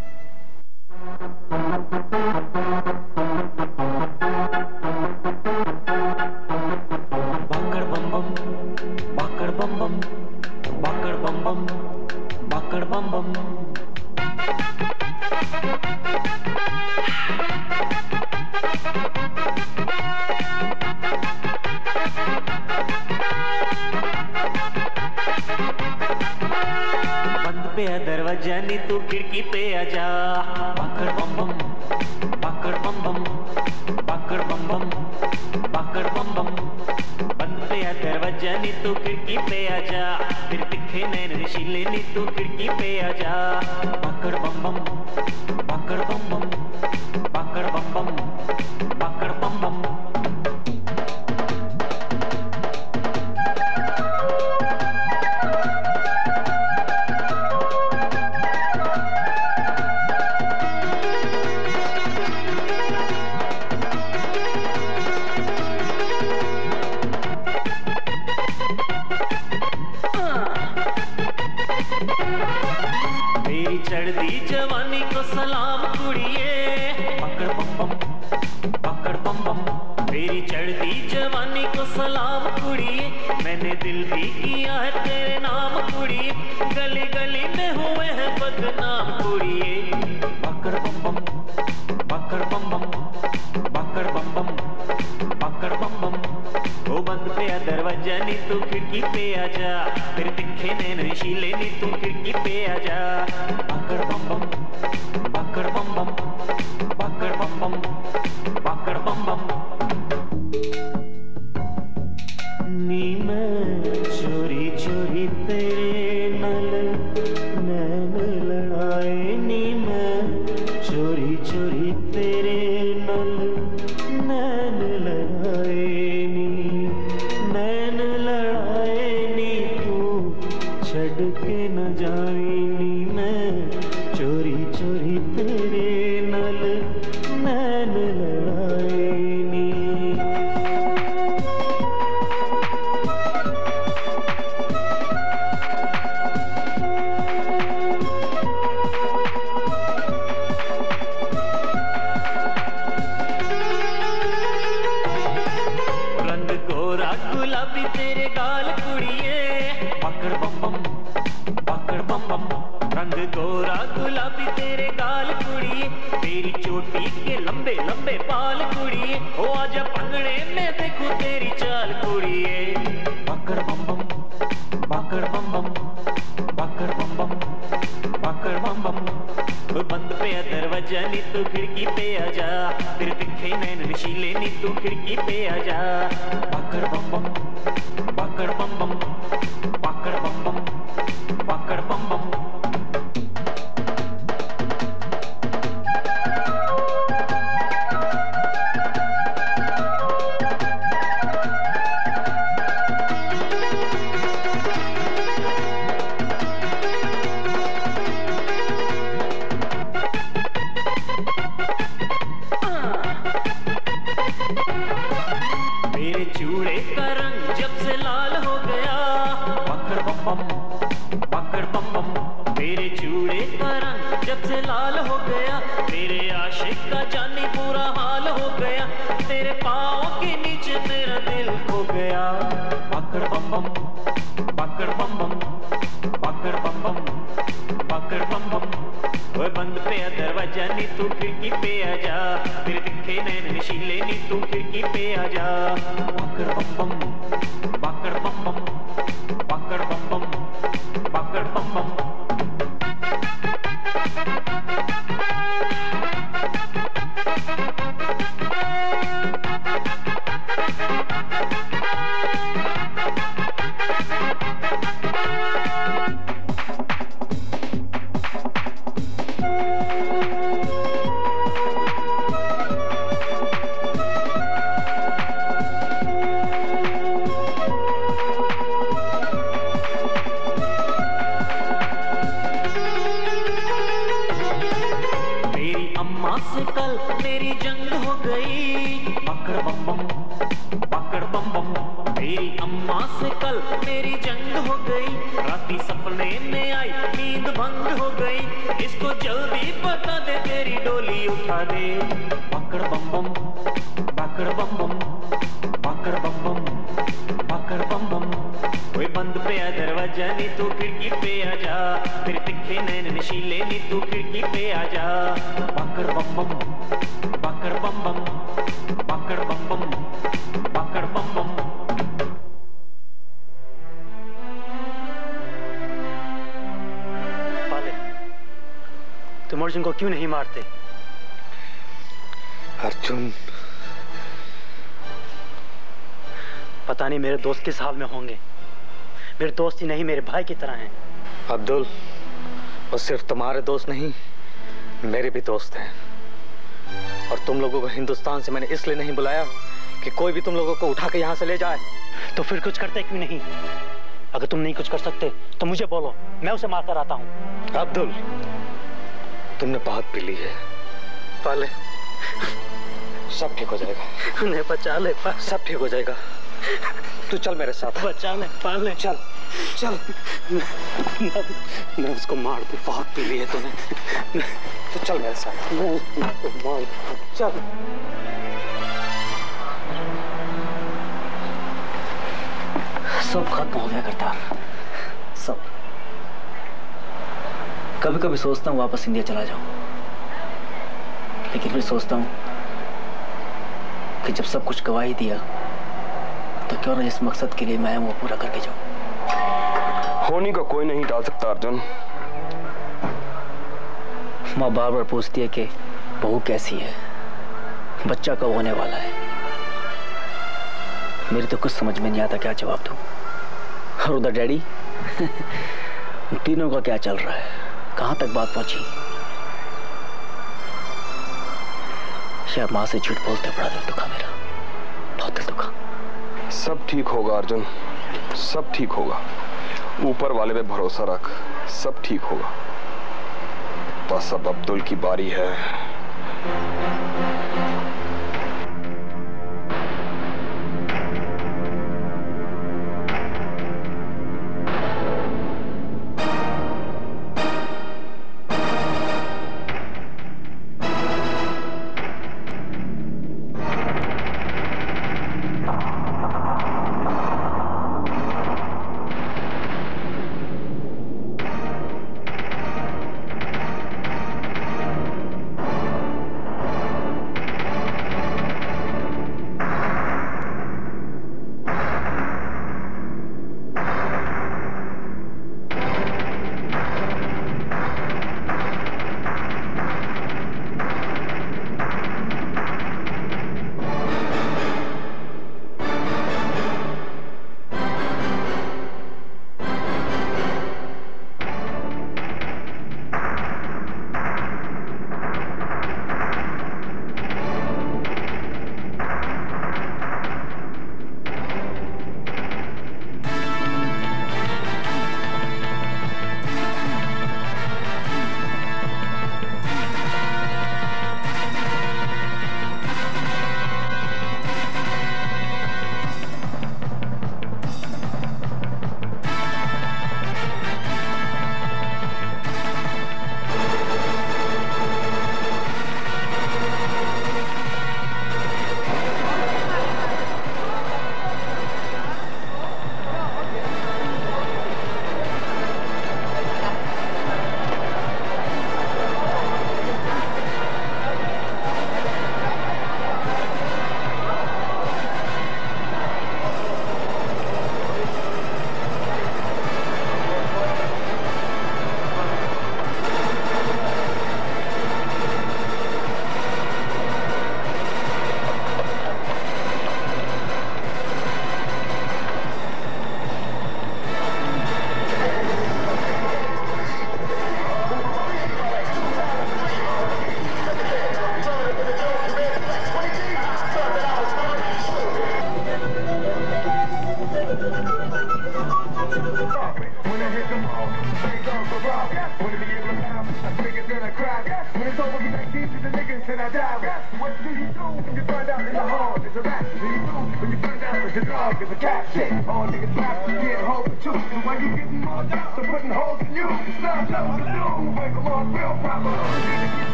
बाकड़ बम बम, बाकड़ बम बम, बाकड़ बम बम, बाकड़ बम बम। बंद पे है दरवाजा नी तू खिड़की पे आजा। बाकड़ बम बम, बाकड़ बम बम, बाकड़ बम बम, बाकड़ बम बम। बंद पे है दरवाजा नी तू खिड़की पे आजा। फिर तिखे नैन नशीले नी तू खिड़की पे आजा। बाकड़ बम बम, बाकड़ बम बम, बाकड़ बम बम, बाकड़ बम बम। मैंने दिल भी किया है तेरे नाम कुड़िए, गली गली में हुए हैं बदनाम कुड़िए। बकर बम बम बकर बम बम बकर बम बम बकर बम बम। वो बंद पे आ दरवाजा नी तू खिड़की पे आजा, फिर तिखे नैन नशीले नी तू खिड़की पे आजा। बकर बम बम बकर बम बम बकर बम बम बकर बम बम। नी मैं चोरी चोरी तेरे नल नैन लड़ाए, नी मैं चोरी चोरी तेरे नल नैन लड़ाए, नी नैन लड़ाए नी तू छड़ के न जाए, नी मैं चोरी चोरी तेरे नल नैन लड़ाए नी। रंग गोरा गुलाबी तेरे गाल कुड़िए, बकर बम बम बकर बम बम। रंग गोरा गुलाबी तेरे गाल कुड़िए, तेरी चोटी के लंबे लंबे बाल कुड़िए। ओ आजा पंगड़े में देखूं तेरी चाल कुड़िए। बकर बम बम बकर बम बम बकर बम बम बकर बम बम। वो बंद पे आ दरवाजा नी तू खिड़की पे आजा, तेरे तिखे नैन नशीले नी तू खिड़की पे आजा। बकर बम बम बकर बम बम बकर बम बम बकर बम बम। मेरे चूड़े का रंग जब से लाल हो गया, बकर बम बम बकर बम बम। मेरे चूड़े का रंग जब से लाल हो गया, तेरे आशिक का जानी पूरा हाल हो गया। तेरे पाँव के नीचे मेरा दिल खो गया। बकर बम बम बकर बम बम बकर बम बम बकर बम बम। वो बंद पे आ दरवाजा नी तू खिड़की पे आजा, तेरे तिखे नैन नशीले नी तू खिड़की पे आजा। बकर बम बम बकर बम बम बकर बम बम बकर बम बम। से कल मेरी जंग हो गई, बकर बम बम बकर बम बम। मेरी अम्मा से कल मेरी जंग हो गई, राती सपने में आई नींद भंग हो गई। इसको जल्दी बता दे तेरी डोली उठा दे। बकर बम बम बकर बम बम बकर बम बम बकर बम बम। कोई बंद पे आ दरवाजा नी तू खिड़की पे आजा, फिर तिखे नैन नशीले नी तू खिड़की पे आजा। बकर बम बम बकर बम बम बकर बम बम बकर बम बम। पाले, तुम अर्जुन को क्यों नहीं मारते? अर्जुन पता नहीं मेरे दोस्त किस हाल में होंगे। मेरे दोस्त ही नहीं, मेरे भाई की तरह हैं। अब्दुल, वो सिर्फ तुम्हारे दोस्त नहीं, मेरे भी दोस्त हैं। और तुम लोगों को हिंदुस्तान से मैंने इसलिए नहीं बुलाया कि कोई भी तुम लोगों को उठा के यहाँ से ले जाए। तो फिर कुछ करते क्यों नहीं? अगर तुम नहीं कुछ कर सकते तो मुझे बोलो, मैं उसे मार कर आता हूँ। अब्दुल, तुमने बहुत पी ली है। पाले, सब ठीक हो जाएगा। उन्हें बचा ले। सब ठीक हो जाएगा। तू चल मेरे साथ। बचा ले पाले। चल चल। मैं उसको मार दूं। बहुत पी ली है तूने। तो चल मेरे साथ। मैं उसको मार दूं। चल। सब खत्म हो गया करतार, सब। कभी कभी सोचता हूँ वापस इंडिया चला जाऊं, लेकिन फिर सोचता हूँ कि जब सब कुछ गवा ही दिया तो क्यों ना जिस मकसद के लिए मैं आया वो पूरा करके जाऊं। होनी का कोई नहीं डाल सकता अर्जुन। माँ बार बार पूछती है कि बहू कैसी है, बच्चा कब होने वाला है। मेरे तो कुछ समझ में नहीं आता क्या जवाब दूं। और उधर डैडी तीनों का क्या चल रहा है, कहां तक बात पहुंची। शायद मां से झूठ बोलते बड़ा दिल दुखा मेरा, बहुत दिल दुखा। सब ठीक होगा अर्जुन, सब ठीक होगा। ऊपर वाले पे भरोसा रख, सब ठीक होगा। बस अब अब्दुल की बारी है।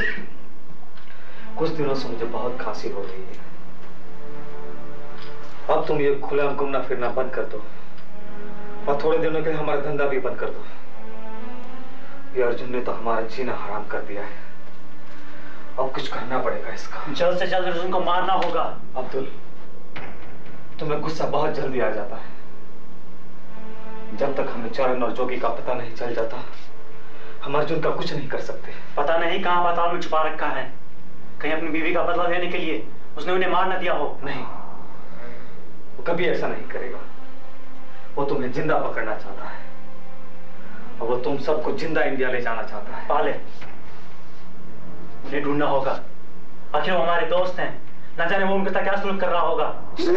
कुछ दिनों से मुझे बहुत खांसी हो रही है अब तुम ये खुलेआम घूमना फिरना बंद कर दो और थोड़े दिनों के लिए हमारा धंधा भी बंद कर दो। ये अर्जुन ने तो हमारा जीना हराम कर दिया है, अब कुछ करना पड़ेगा इसका। जल्द से जल्द अर्जुन को मारना होगा। अब्दुल, तुम्हें गुस्सा बहुत जल्दी आ जाता है। जब तक हमें चरण और जोगी का पता नहीं चल जाता, हम अर्जुन का कुछ नहीं कर सकते। पता नहीं कहां पाताल में छुपा रखा है, कहीं अपनी बीवी का बदला लेने के लिए उसने उन्हें मार न दिया हो। नहीं, वो कभी ऐसा नहीं करेगा। वो तुम्हें जिंदा पकड़ना चाहता है और वो तुम सबको जिंदा इंडिया ले जाना चाहता है। पाले, उन्हें ढूंढना होगा। आखिर वो हमारे दोस्त हैं, न जाने वो उनके साथ क्या सलूक कर रहा होगा।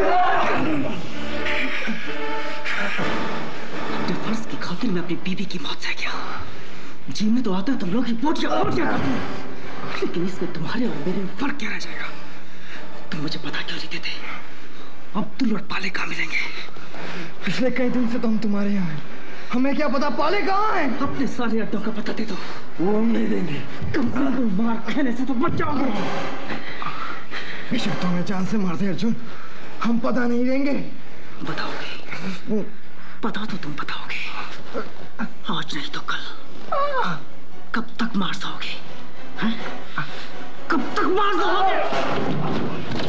अपने फर्ज की खातिर मैं अपनी बीवी की मौत सह गया। जीने तो आते तुम लोग ही पोटियां करते हो, लेकिन इसमें तुम्हारे और मेरे में फर्क क्या रह जाएगा? तुम मुझे पता क्यों नहीं देते? अब्दुल और पाले कहाँ मिलेंगे? पिछले कई दिन से तो हम तुम्हारे यहाँ हैं, हमें क्या पता पाले कहाँ हैं? अपने सारे अड्डों का पता दे दो। वो हम नहीं देंगे। कम से कम मार खाने से तो बच जाओगे। बेशक तुम्हें जान से मार दे अर्जुन, हम पता नहीं देंगे। बताओगे? पता तो तुम बताओगे, आज नहीं तो कल। कब तक मार सकोगे? कब तक मार सकोगे?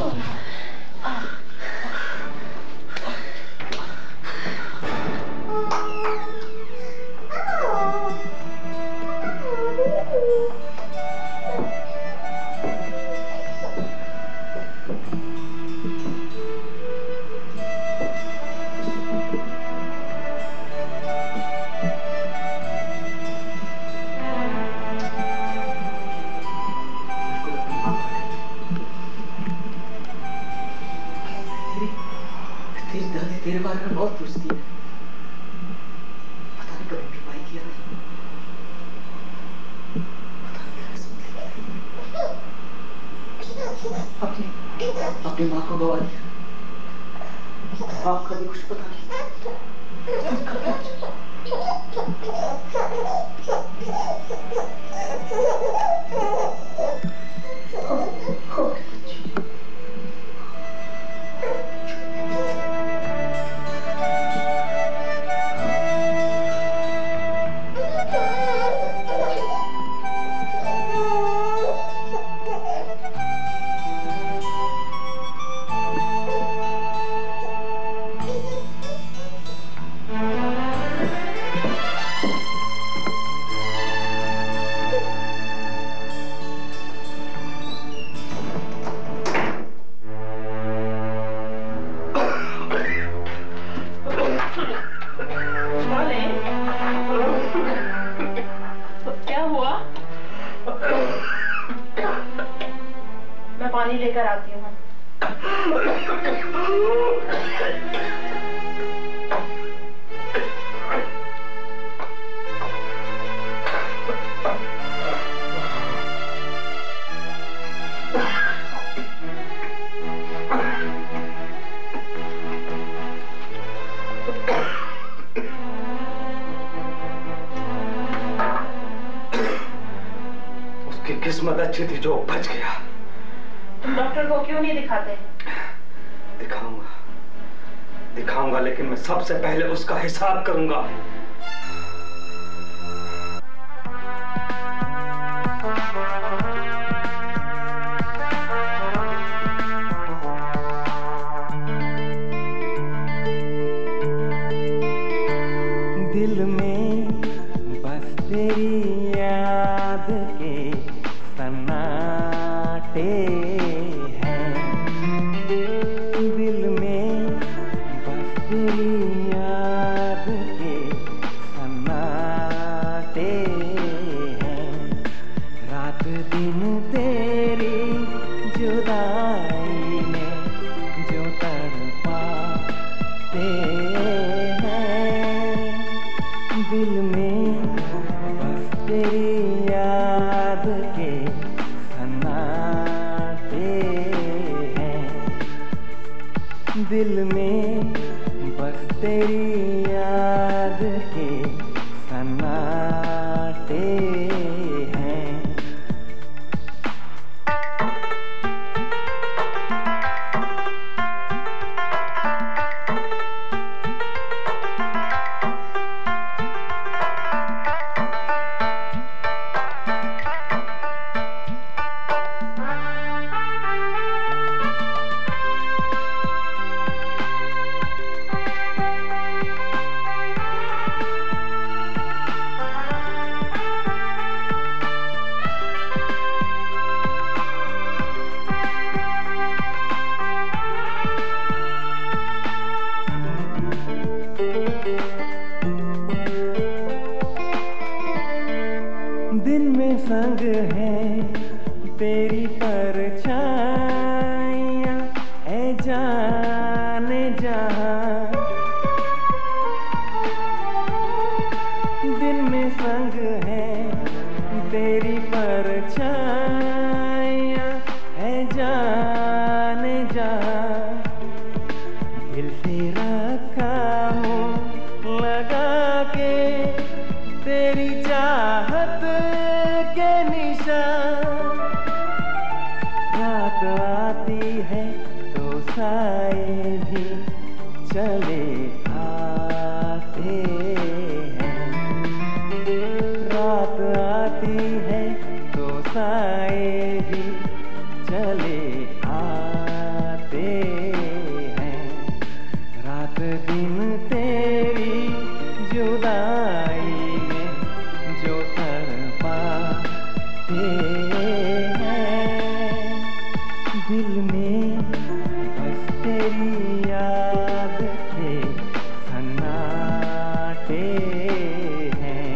तेरे बारे में बहुत पूछती है, पता नहीं कभी भी पाई किया नहीं, पता नहीं अपनी माँ को गवा दिया। आपका भी कुछ पता नहीं। मैं पानी लेकर आती हूँ। उसकी किस्मत अच्छी थी जो बच गया। तुम डॉक्टर को क्यों नहीं दिखाते? दिखाऊंगा, लेकिन मैं सबसे पहले उसका हिसाब करूंगा। दिल में बस तेरी याद के सन्नाटे हैं, दिल में बस तेरी याद के सन्नाटे हैं, रात दिन तेरी जुदाई में जो तड़पाते हैं, दिल में बस तेरी याद के सन्नाटे हैं, दिल में बस तेरी याद के सन्नाटे हैं। संग है तेरी परछाइयाँ है जाने जहाँ, दिन में संग है तेरी परछाइयाँ है जाने जहाँ, दिल से रखा हूँ लगा के तेरी चाहत के निशान, रात आती है तो साए भी चले आते हैं, रात आती है तो साए भी चले आते हैं, रात दिन तेरी जुदाई में जो तड़पाते हैं, दिल में बस तेरी याद के सन्नाटे हैं।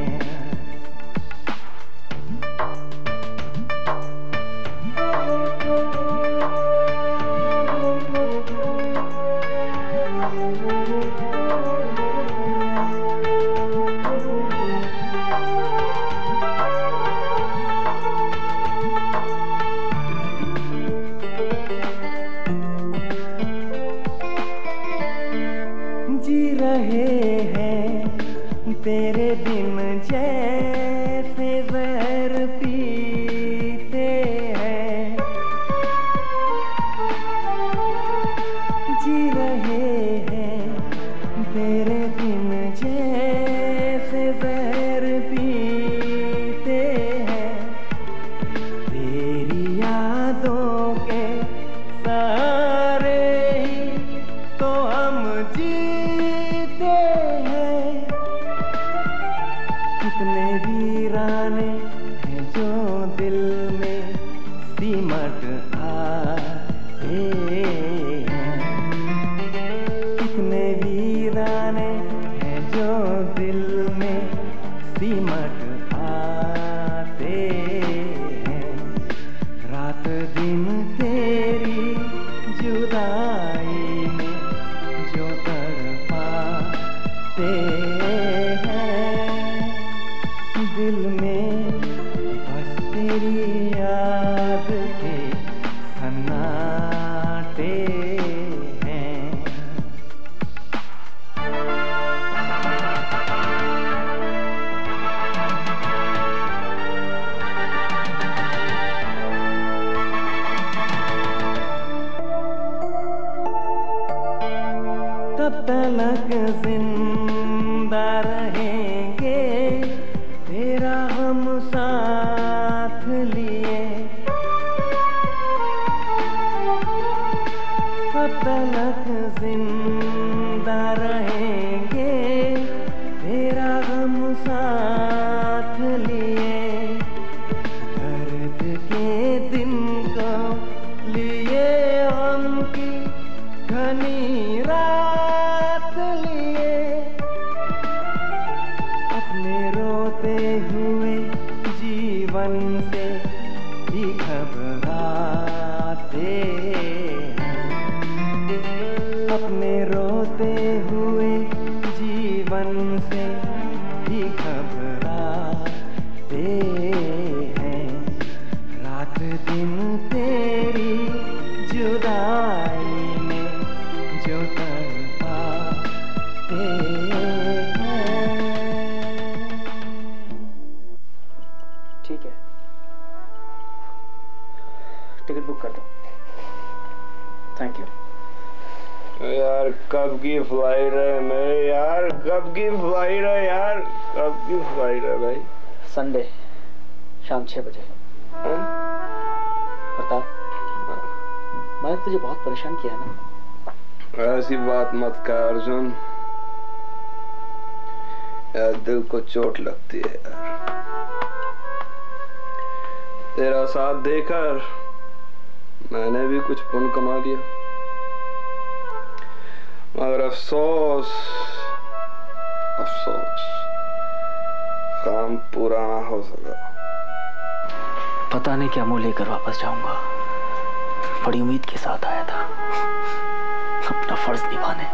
जी रहे हैं तेरे दिन जैसे जहर पीते हैं, जी रहे हैं तेरे दिन जैसे जहर पीते हैं, तेरी यादों के सहारे ही तो हम जीते हैं, कितने वीराने हैं जो दिल में सिमट आए हैं, कितने वीराने हैं जो दिल में सिमट आते हैं, रात दिन तेरी जुदाई में जो तड़पाते हैं, दिल में बस तेरी याद के सन्नाटे हैं। कब तलक जिंदा रहेंगे तेरा हम साथ लिए, कब तलक जिंदा रहेंगे तेरा हम साथ लिए, दर्द के दिन को लिए हम की घनी रात लिए, अपने रोते हुए जीवन से भी घबराते हैं, अपने रोते हुए जीवन से भी घबराते हैं, रात दिन तेरी जुदाई में जो तड़पाते हैं। ठीक है, टिकट बुक कर दो। Thank you. यार कब की फ्लाइट है मेरे यार, कब की फ्लाइट है यार, कब की फ्लाइट है भाई? संडे शाम 6 बजे। प्रताप, मैंने तुझे बहुत परेशान किया ना? ऐसी बात मत कर अर्जुन, यार दिल को चोट लगती है यार। तेरा साथ देकर मैंने भी कुछ पुण्य कमा लिया, मगर अफसोस अफसोस काम पूरा ना हो सका। पता नहीं क्या मुंह लेकर वापस जाऊंगा। बड़ी उम्मीद के साथ आया था अपना फर्ज निभाने।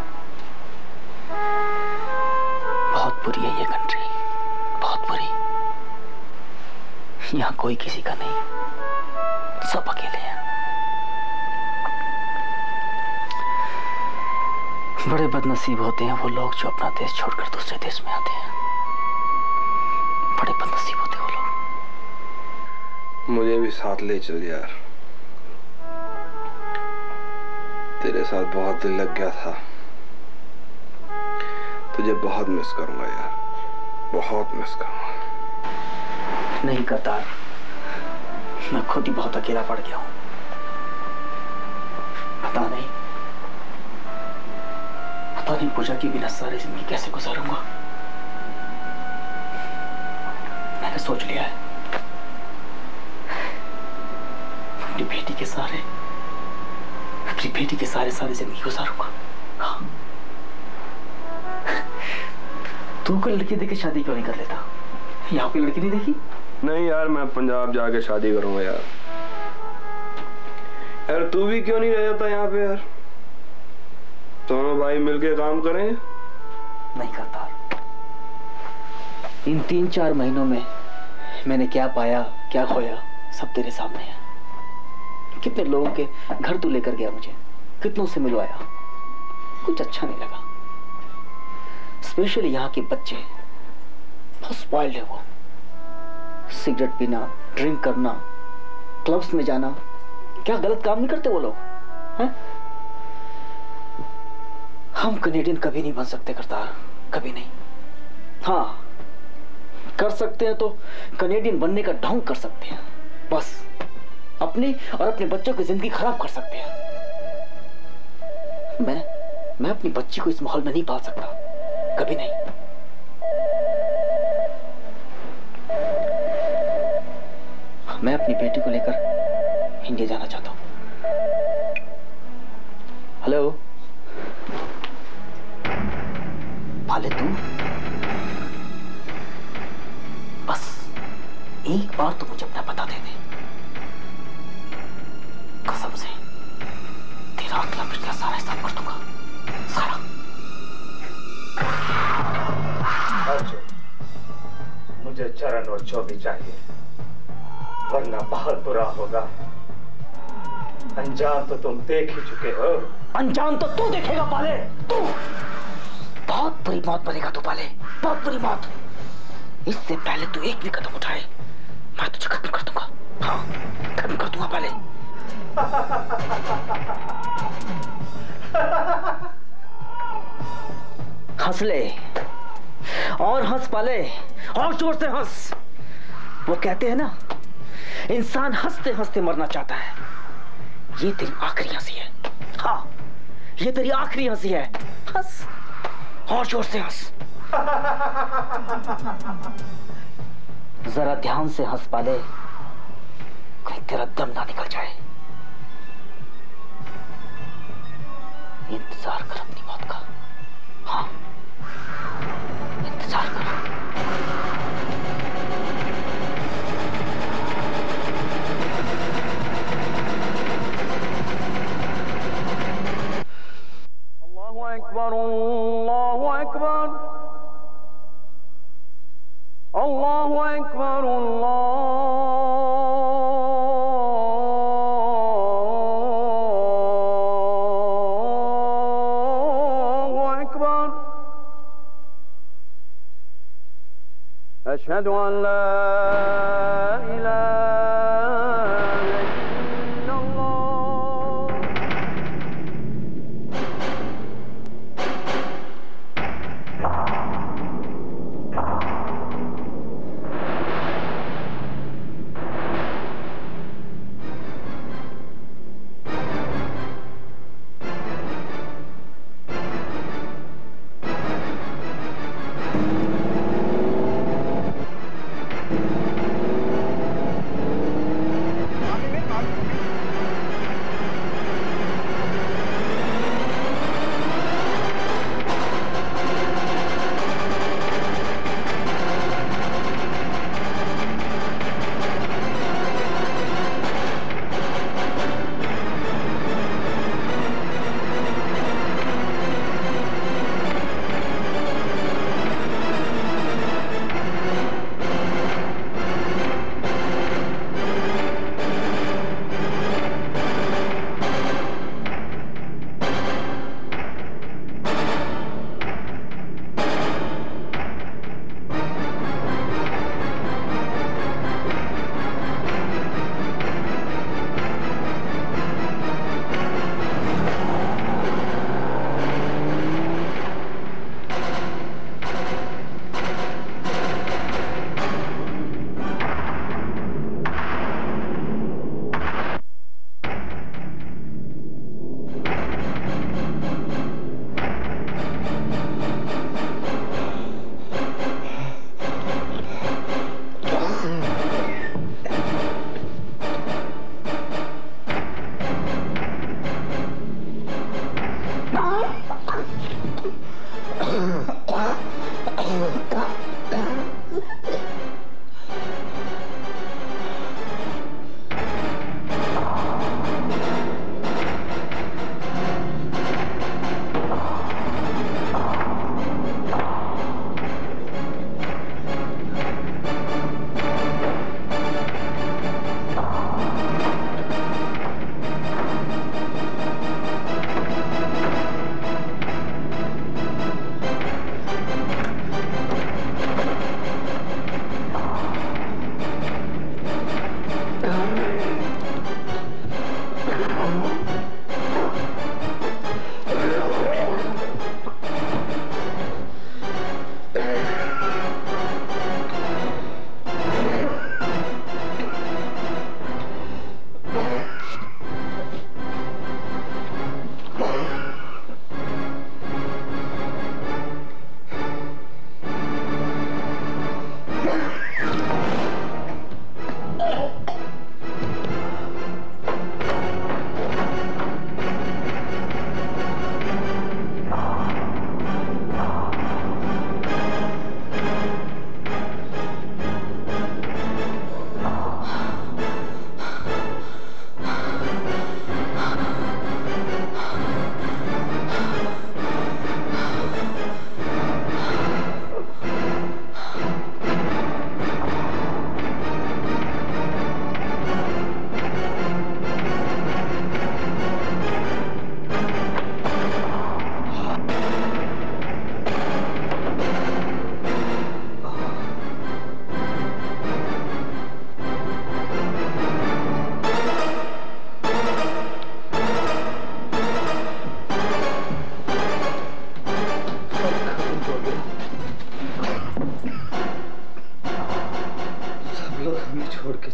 बहुत बुरी है ये कंट्री, बहुत बुरी। यहाँ कोई किसी का नहीं, सब अकेले हैं। बड़े बदनसीब होते हैं वो लोग जो अपना देश छोड़कर दूसरे देश में आते हैं। बड़े बदनसीब होते हैं वो लोग। मुझे भी साथ ले चल यार, तेरे साथ बहुत दिल लग गया था। तुझे बहुत मिस करूंगा यार, बहुत मिस करूंगा। नहीं करतार, मैं खुद ही बहुत अकेला पड़ गया हूं। पता नहीं पूजा के बिना सारी जिंदगी कैसे गुजारूंगा। मैंने सोच लिया है अपनी बेटी के सारे सारी जिंदगी गुजारूंगा। हाँ। तू कोई लड़की देख के शादी क्यों नहीं कर लेता? यहाँ कोई लड़की नहीं देखी? नहीं यार, मैं पंजाब जाके शादी करूंगा यार। यार तू भी क्यों नहीं रह जाता यहाँ पे यार? दोनों भाई मिलके काम करें। नहीं करता। इन 3-4 महीनों में मैंने क्या पाया क्या खोया सब तेरे सामने है। कितने लोगों के घर तू लेकर गया मुझे, कितनों से मिलवाया, कुछ अच्छा नहीं लगा। स्पेशली यहाँ के बच्चे बहुत स्पॉइल्ड है वो। सिगरेट पीना, ड्रिंक करना, क्लब्स में जाना, क्या गलत काम नहीं करते वो लोग हैं? हम कनेडियन कभी नहीं बन सकते करतार, कभी नहीं। हाँ, कर सकते हैं तो कनेडियन बनने का ढोंग कर सकते हैं, बस अपनी और अपने बच्चों की जिंदगी खराब कर सकते हैं। मैं अपनी बच्ची को इस माहौल में नहीं पाल सकता, कभी नहीं। मैं अपनी बेटी को लेकर इंडिया जाना चाहता हूं। हेलो पाले, तू बस एक बार तो मुझे अपना पता दे दे। कसम से तेरा अगला पिछला सारा हिसाब कर दूंगा, सारा। अर्जुन, मुझे चरण और चौबी चाहिए, वरना बहुत बुरा होगा। अंजाम तो तुम देख ही चुके हो। अंजाम तो तू देखेगा पाले, तू बहुत बुरी मौत मरेगा तू पाले, बहुत बुरी मौत। इससे पहले तू एक भी कदम उठाए मैं तुझे खत्म कर दूंगा। हाँ, खत्म कर दूंगा पाले। हंस ले और हंस पाले, और जोर से हंस। वो कहते हैं ना, इंसान हंसते हंसते मरना चाहता है। ये तेरी आखिरी हंसी है। हाँ, ये तेरी आखिरी हंसी है। हंस और जोर से हंस। जरा ध्यान से हंस पाले, कहीं तेरा दम ना निकल जाए। इंतजार कर अपनी मौत का। हाँ, इंतजार कर। अल्लाहु अकबर, अल्लाहु अकबर, अल्लाहु अकबर, अल्लाहु अकबर। अशहदु अन ला इलाहा इल्लल्लाह।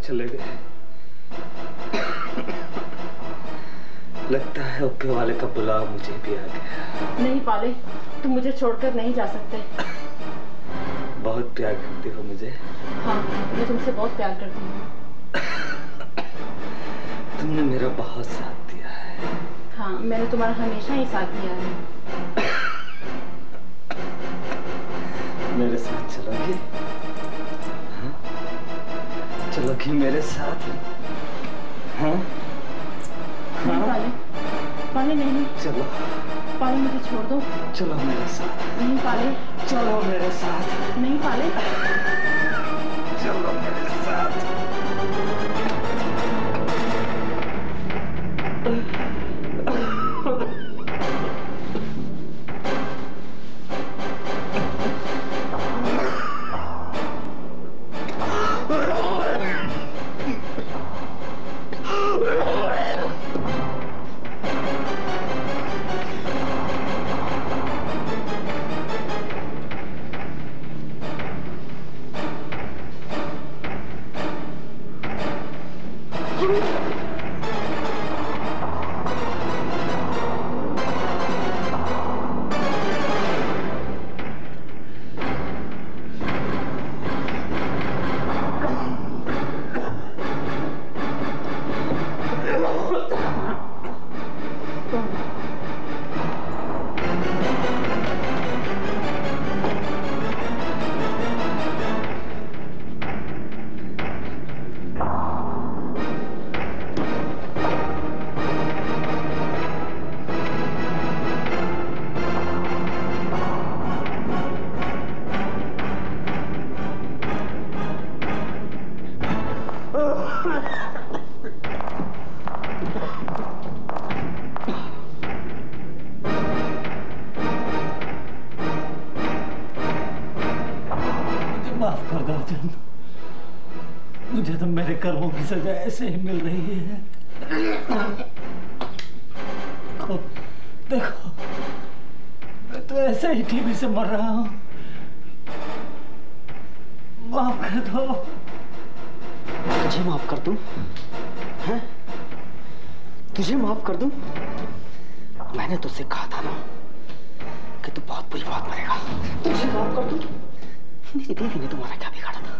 चले गए। लगता है ओके वाले का बुलावा मुझे भी आ गया। नहीं पाले, तुम मुझे छोड़कर नहीं जा सकते। बहुत प्यार करती हो मुझे? हाँ, मैं तुमसे बहुत प्यार करती हूँ। तुमने मेरा बहुत साथ दिया है। हाँ, मैंने तुम्हारा हमेशा ही साथ दिया है। मेरे साथ चलोगी? हाँ? चलोगी मेरे साथ? हाँ? नहीं पाले, पाले नहीं। चलो। पाले मुझे छोड़ दो। चलो मेरे साथ। नहीं पाले। चलो मेरे साथ। नहीं पाले। चलो मेरे साथ। मुझे तो मेरे कर्मों की सजा ऐसे ही मिल रही है। देखो, मैं तो ऐसे ही टीबी से मर रहा हूँ। माफ कर दो। तुझे माफ कर दूं? हैं? तुझे माफ कर दूं? मैंने तुझसे कहा था ना कि तू बहुत बुरी बात मरेगा। तुझे माफ कर दूं? मेरी बीवी ने तुम्हारा क्या बिगाड़ा था?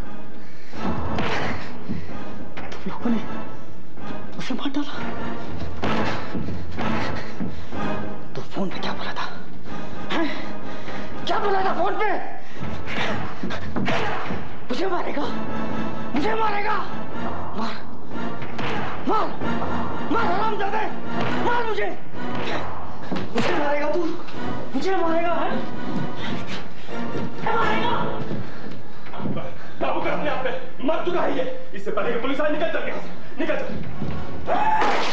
तुम लोगों ने उसे मार डाला। तो फोन पे क्या बोला था? हैं? क्या बोला था फोन पे? मुझे मारेगा, मुझे मारेगा। मार, मार, मार हरामजादे, मार मुझे। मुझे मारेगा तू? मुझे मारेगा? है? मारेगा? काबू कर अपने आप पे, मर चुका है ये। इससे पहले कि पुलिस आए, निकल चल यहाँ से, निकल चल।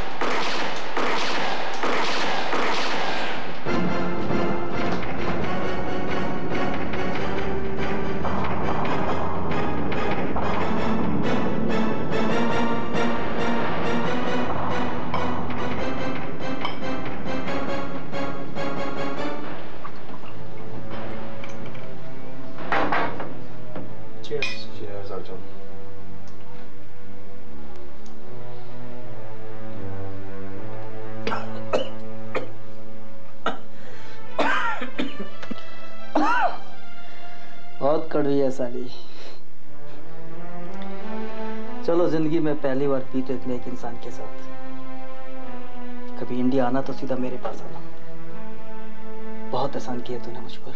Cheers, Arjun. बहुत कड़वी है साली। चलो, जिंदगी में पहली बार पी तो इतने एक इंसान के साथ। कभी इंडिया आना तो सीधा मेरे पास आना। बहुत एहसान किया तूने मुझ पर।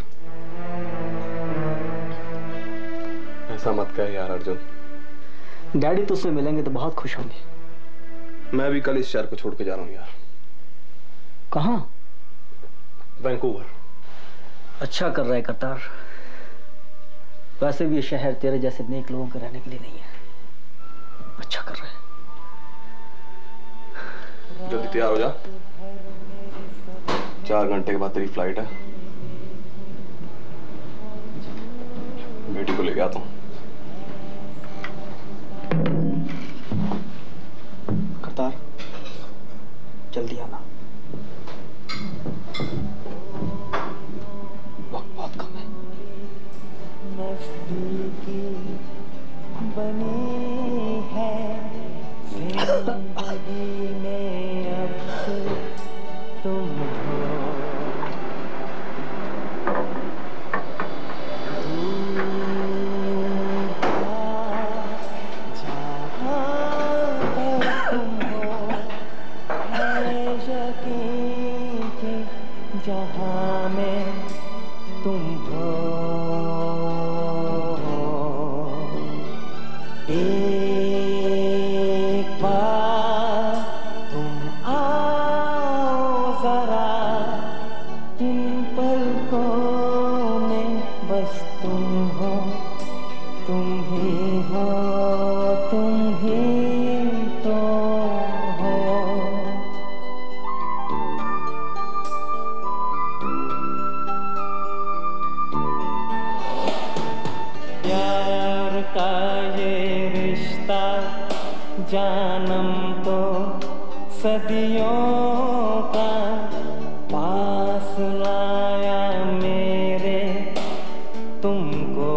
ऐसा मत कह यार अर्जुन। डैडी तुझसे मिलेंगे तो बहुत खुश होंगे। मैं भी कल इस शहर को छोड़ के जा रहा हूँ यार। कहाँ? वैंकूवर। अच्छा कर रहा है करतार। वैसे भी ये शहर तेरे जैसे नेक लोगों के रहने के लिए नहीं है। अच्छा कर रहा है। जल्दी तैयार हो जा, 4 घंटे के बाद तेरी फ्लाइट है। बेटी को लेके आता हूँ। करतार, जल्दी आना। वक्त बहुत कम है। नज़दीकी बनी तुम हो। एक बार तुम आओ जरा इन पलकों में, बस तुम हो, तुम ही हो, तुम ही तो हो। प्यार का ये रिश्ता जानम तो सदियों का पास लाया मेरे तुमको।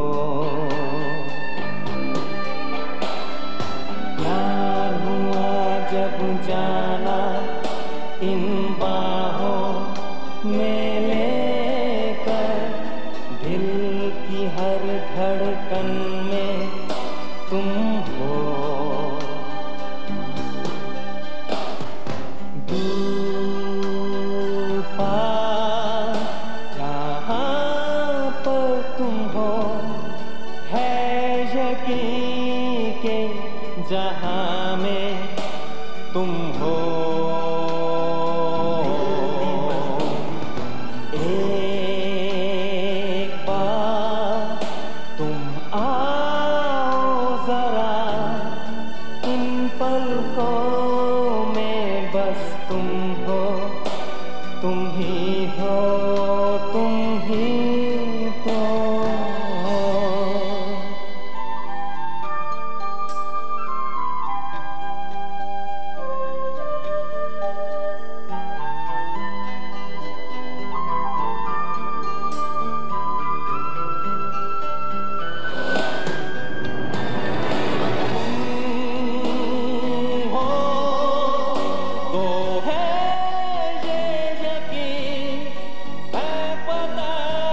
प्यार हुआ जब जाना इन बाहों में लेकर, दिल की हर धड़कन में तुम हो। दूर पार जहाँ पर तुम हो, है यकीन के जहाँ में तुम हो। एक बार तुम आओ जरा इन पलकों में, बस तुम हो, तुम ही हो, तुम ही तो हो। तो है ये यकीन, है पता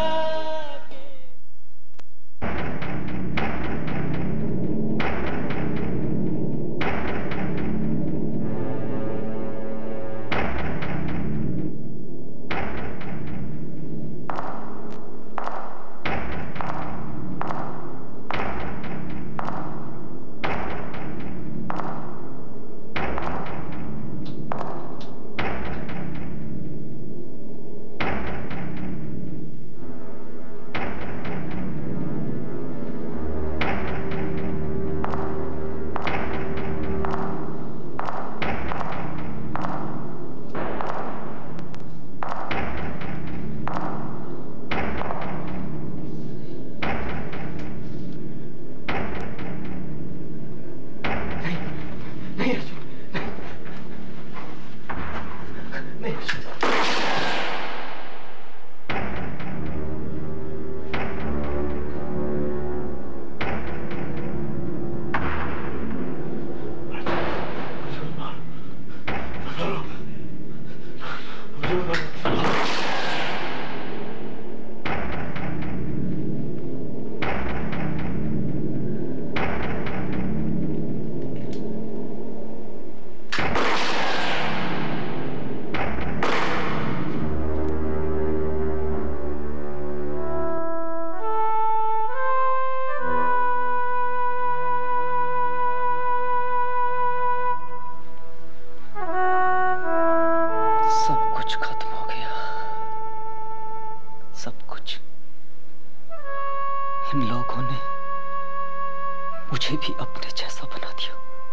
इन लोगों ने मुझे भी अपने जैसा बना दिया,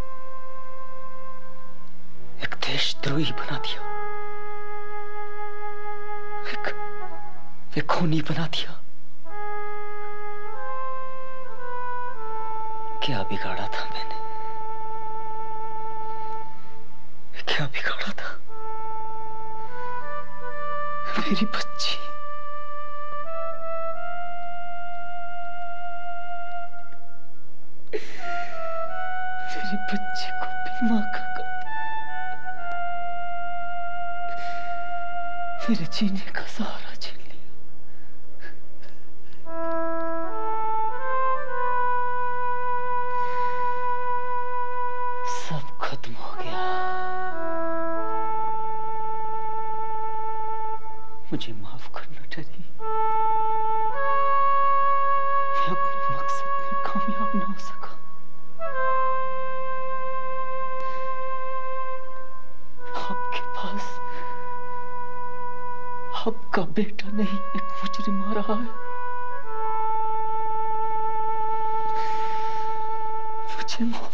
एक देशद्रोही बना दिया, एक खूनी बना दिया। क्या बिगाड़ा था मैंने, क्या बिगाड़ा था? मेरी बच्ची, मेरी बच्ची को भी मां का कत्ल, मेरे जीने का सहारा छीन लिया। सब खत्म हो गया। मुझे माफ करना टेरी, का बेटा नहीं एक मुजरिम आ रहा है। मुझे माफ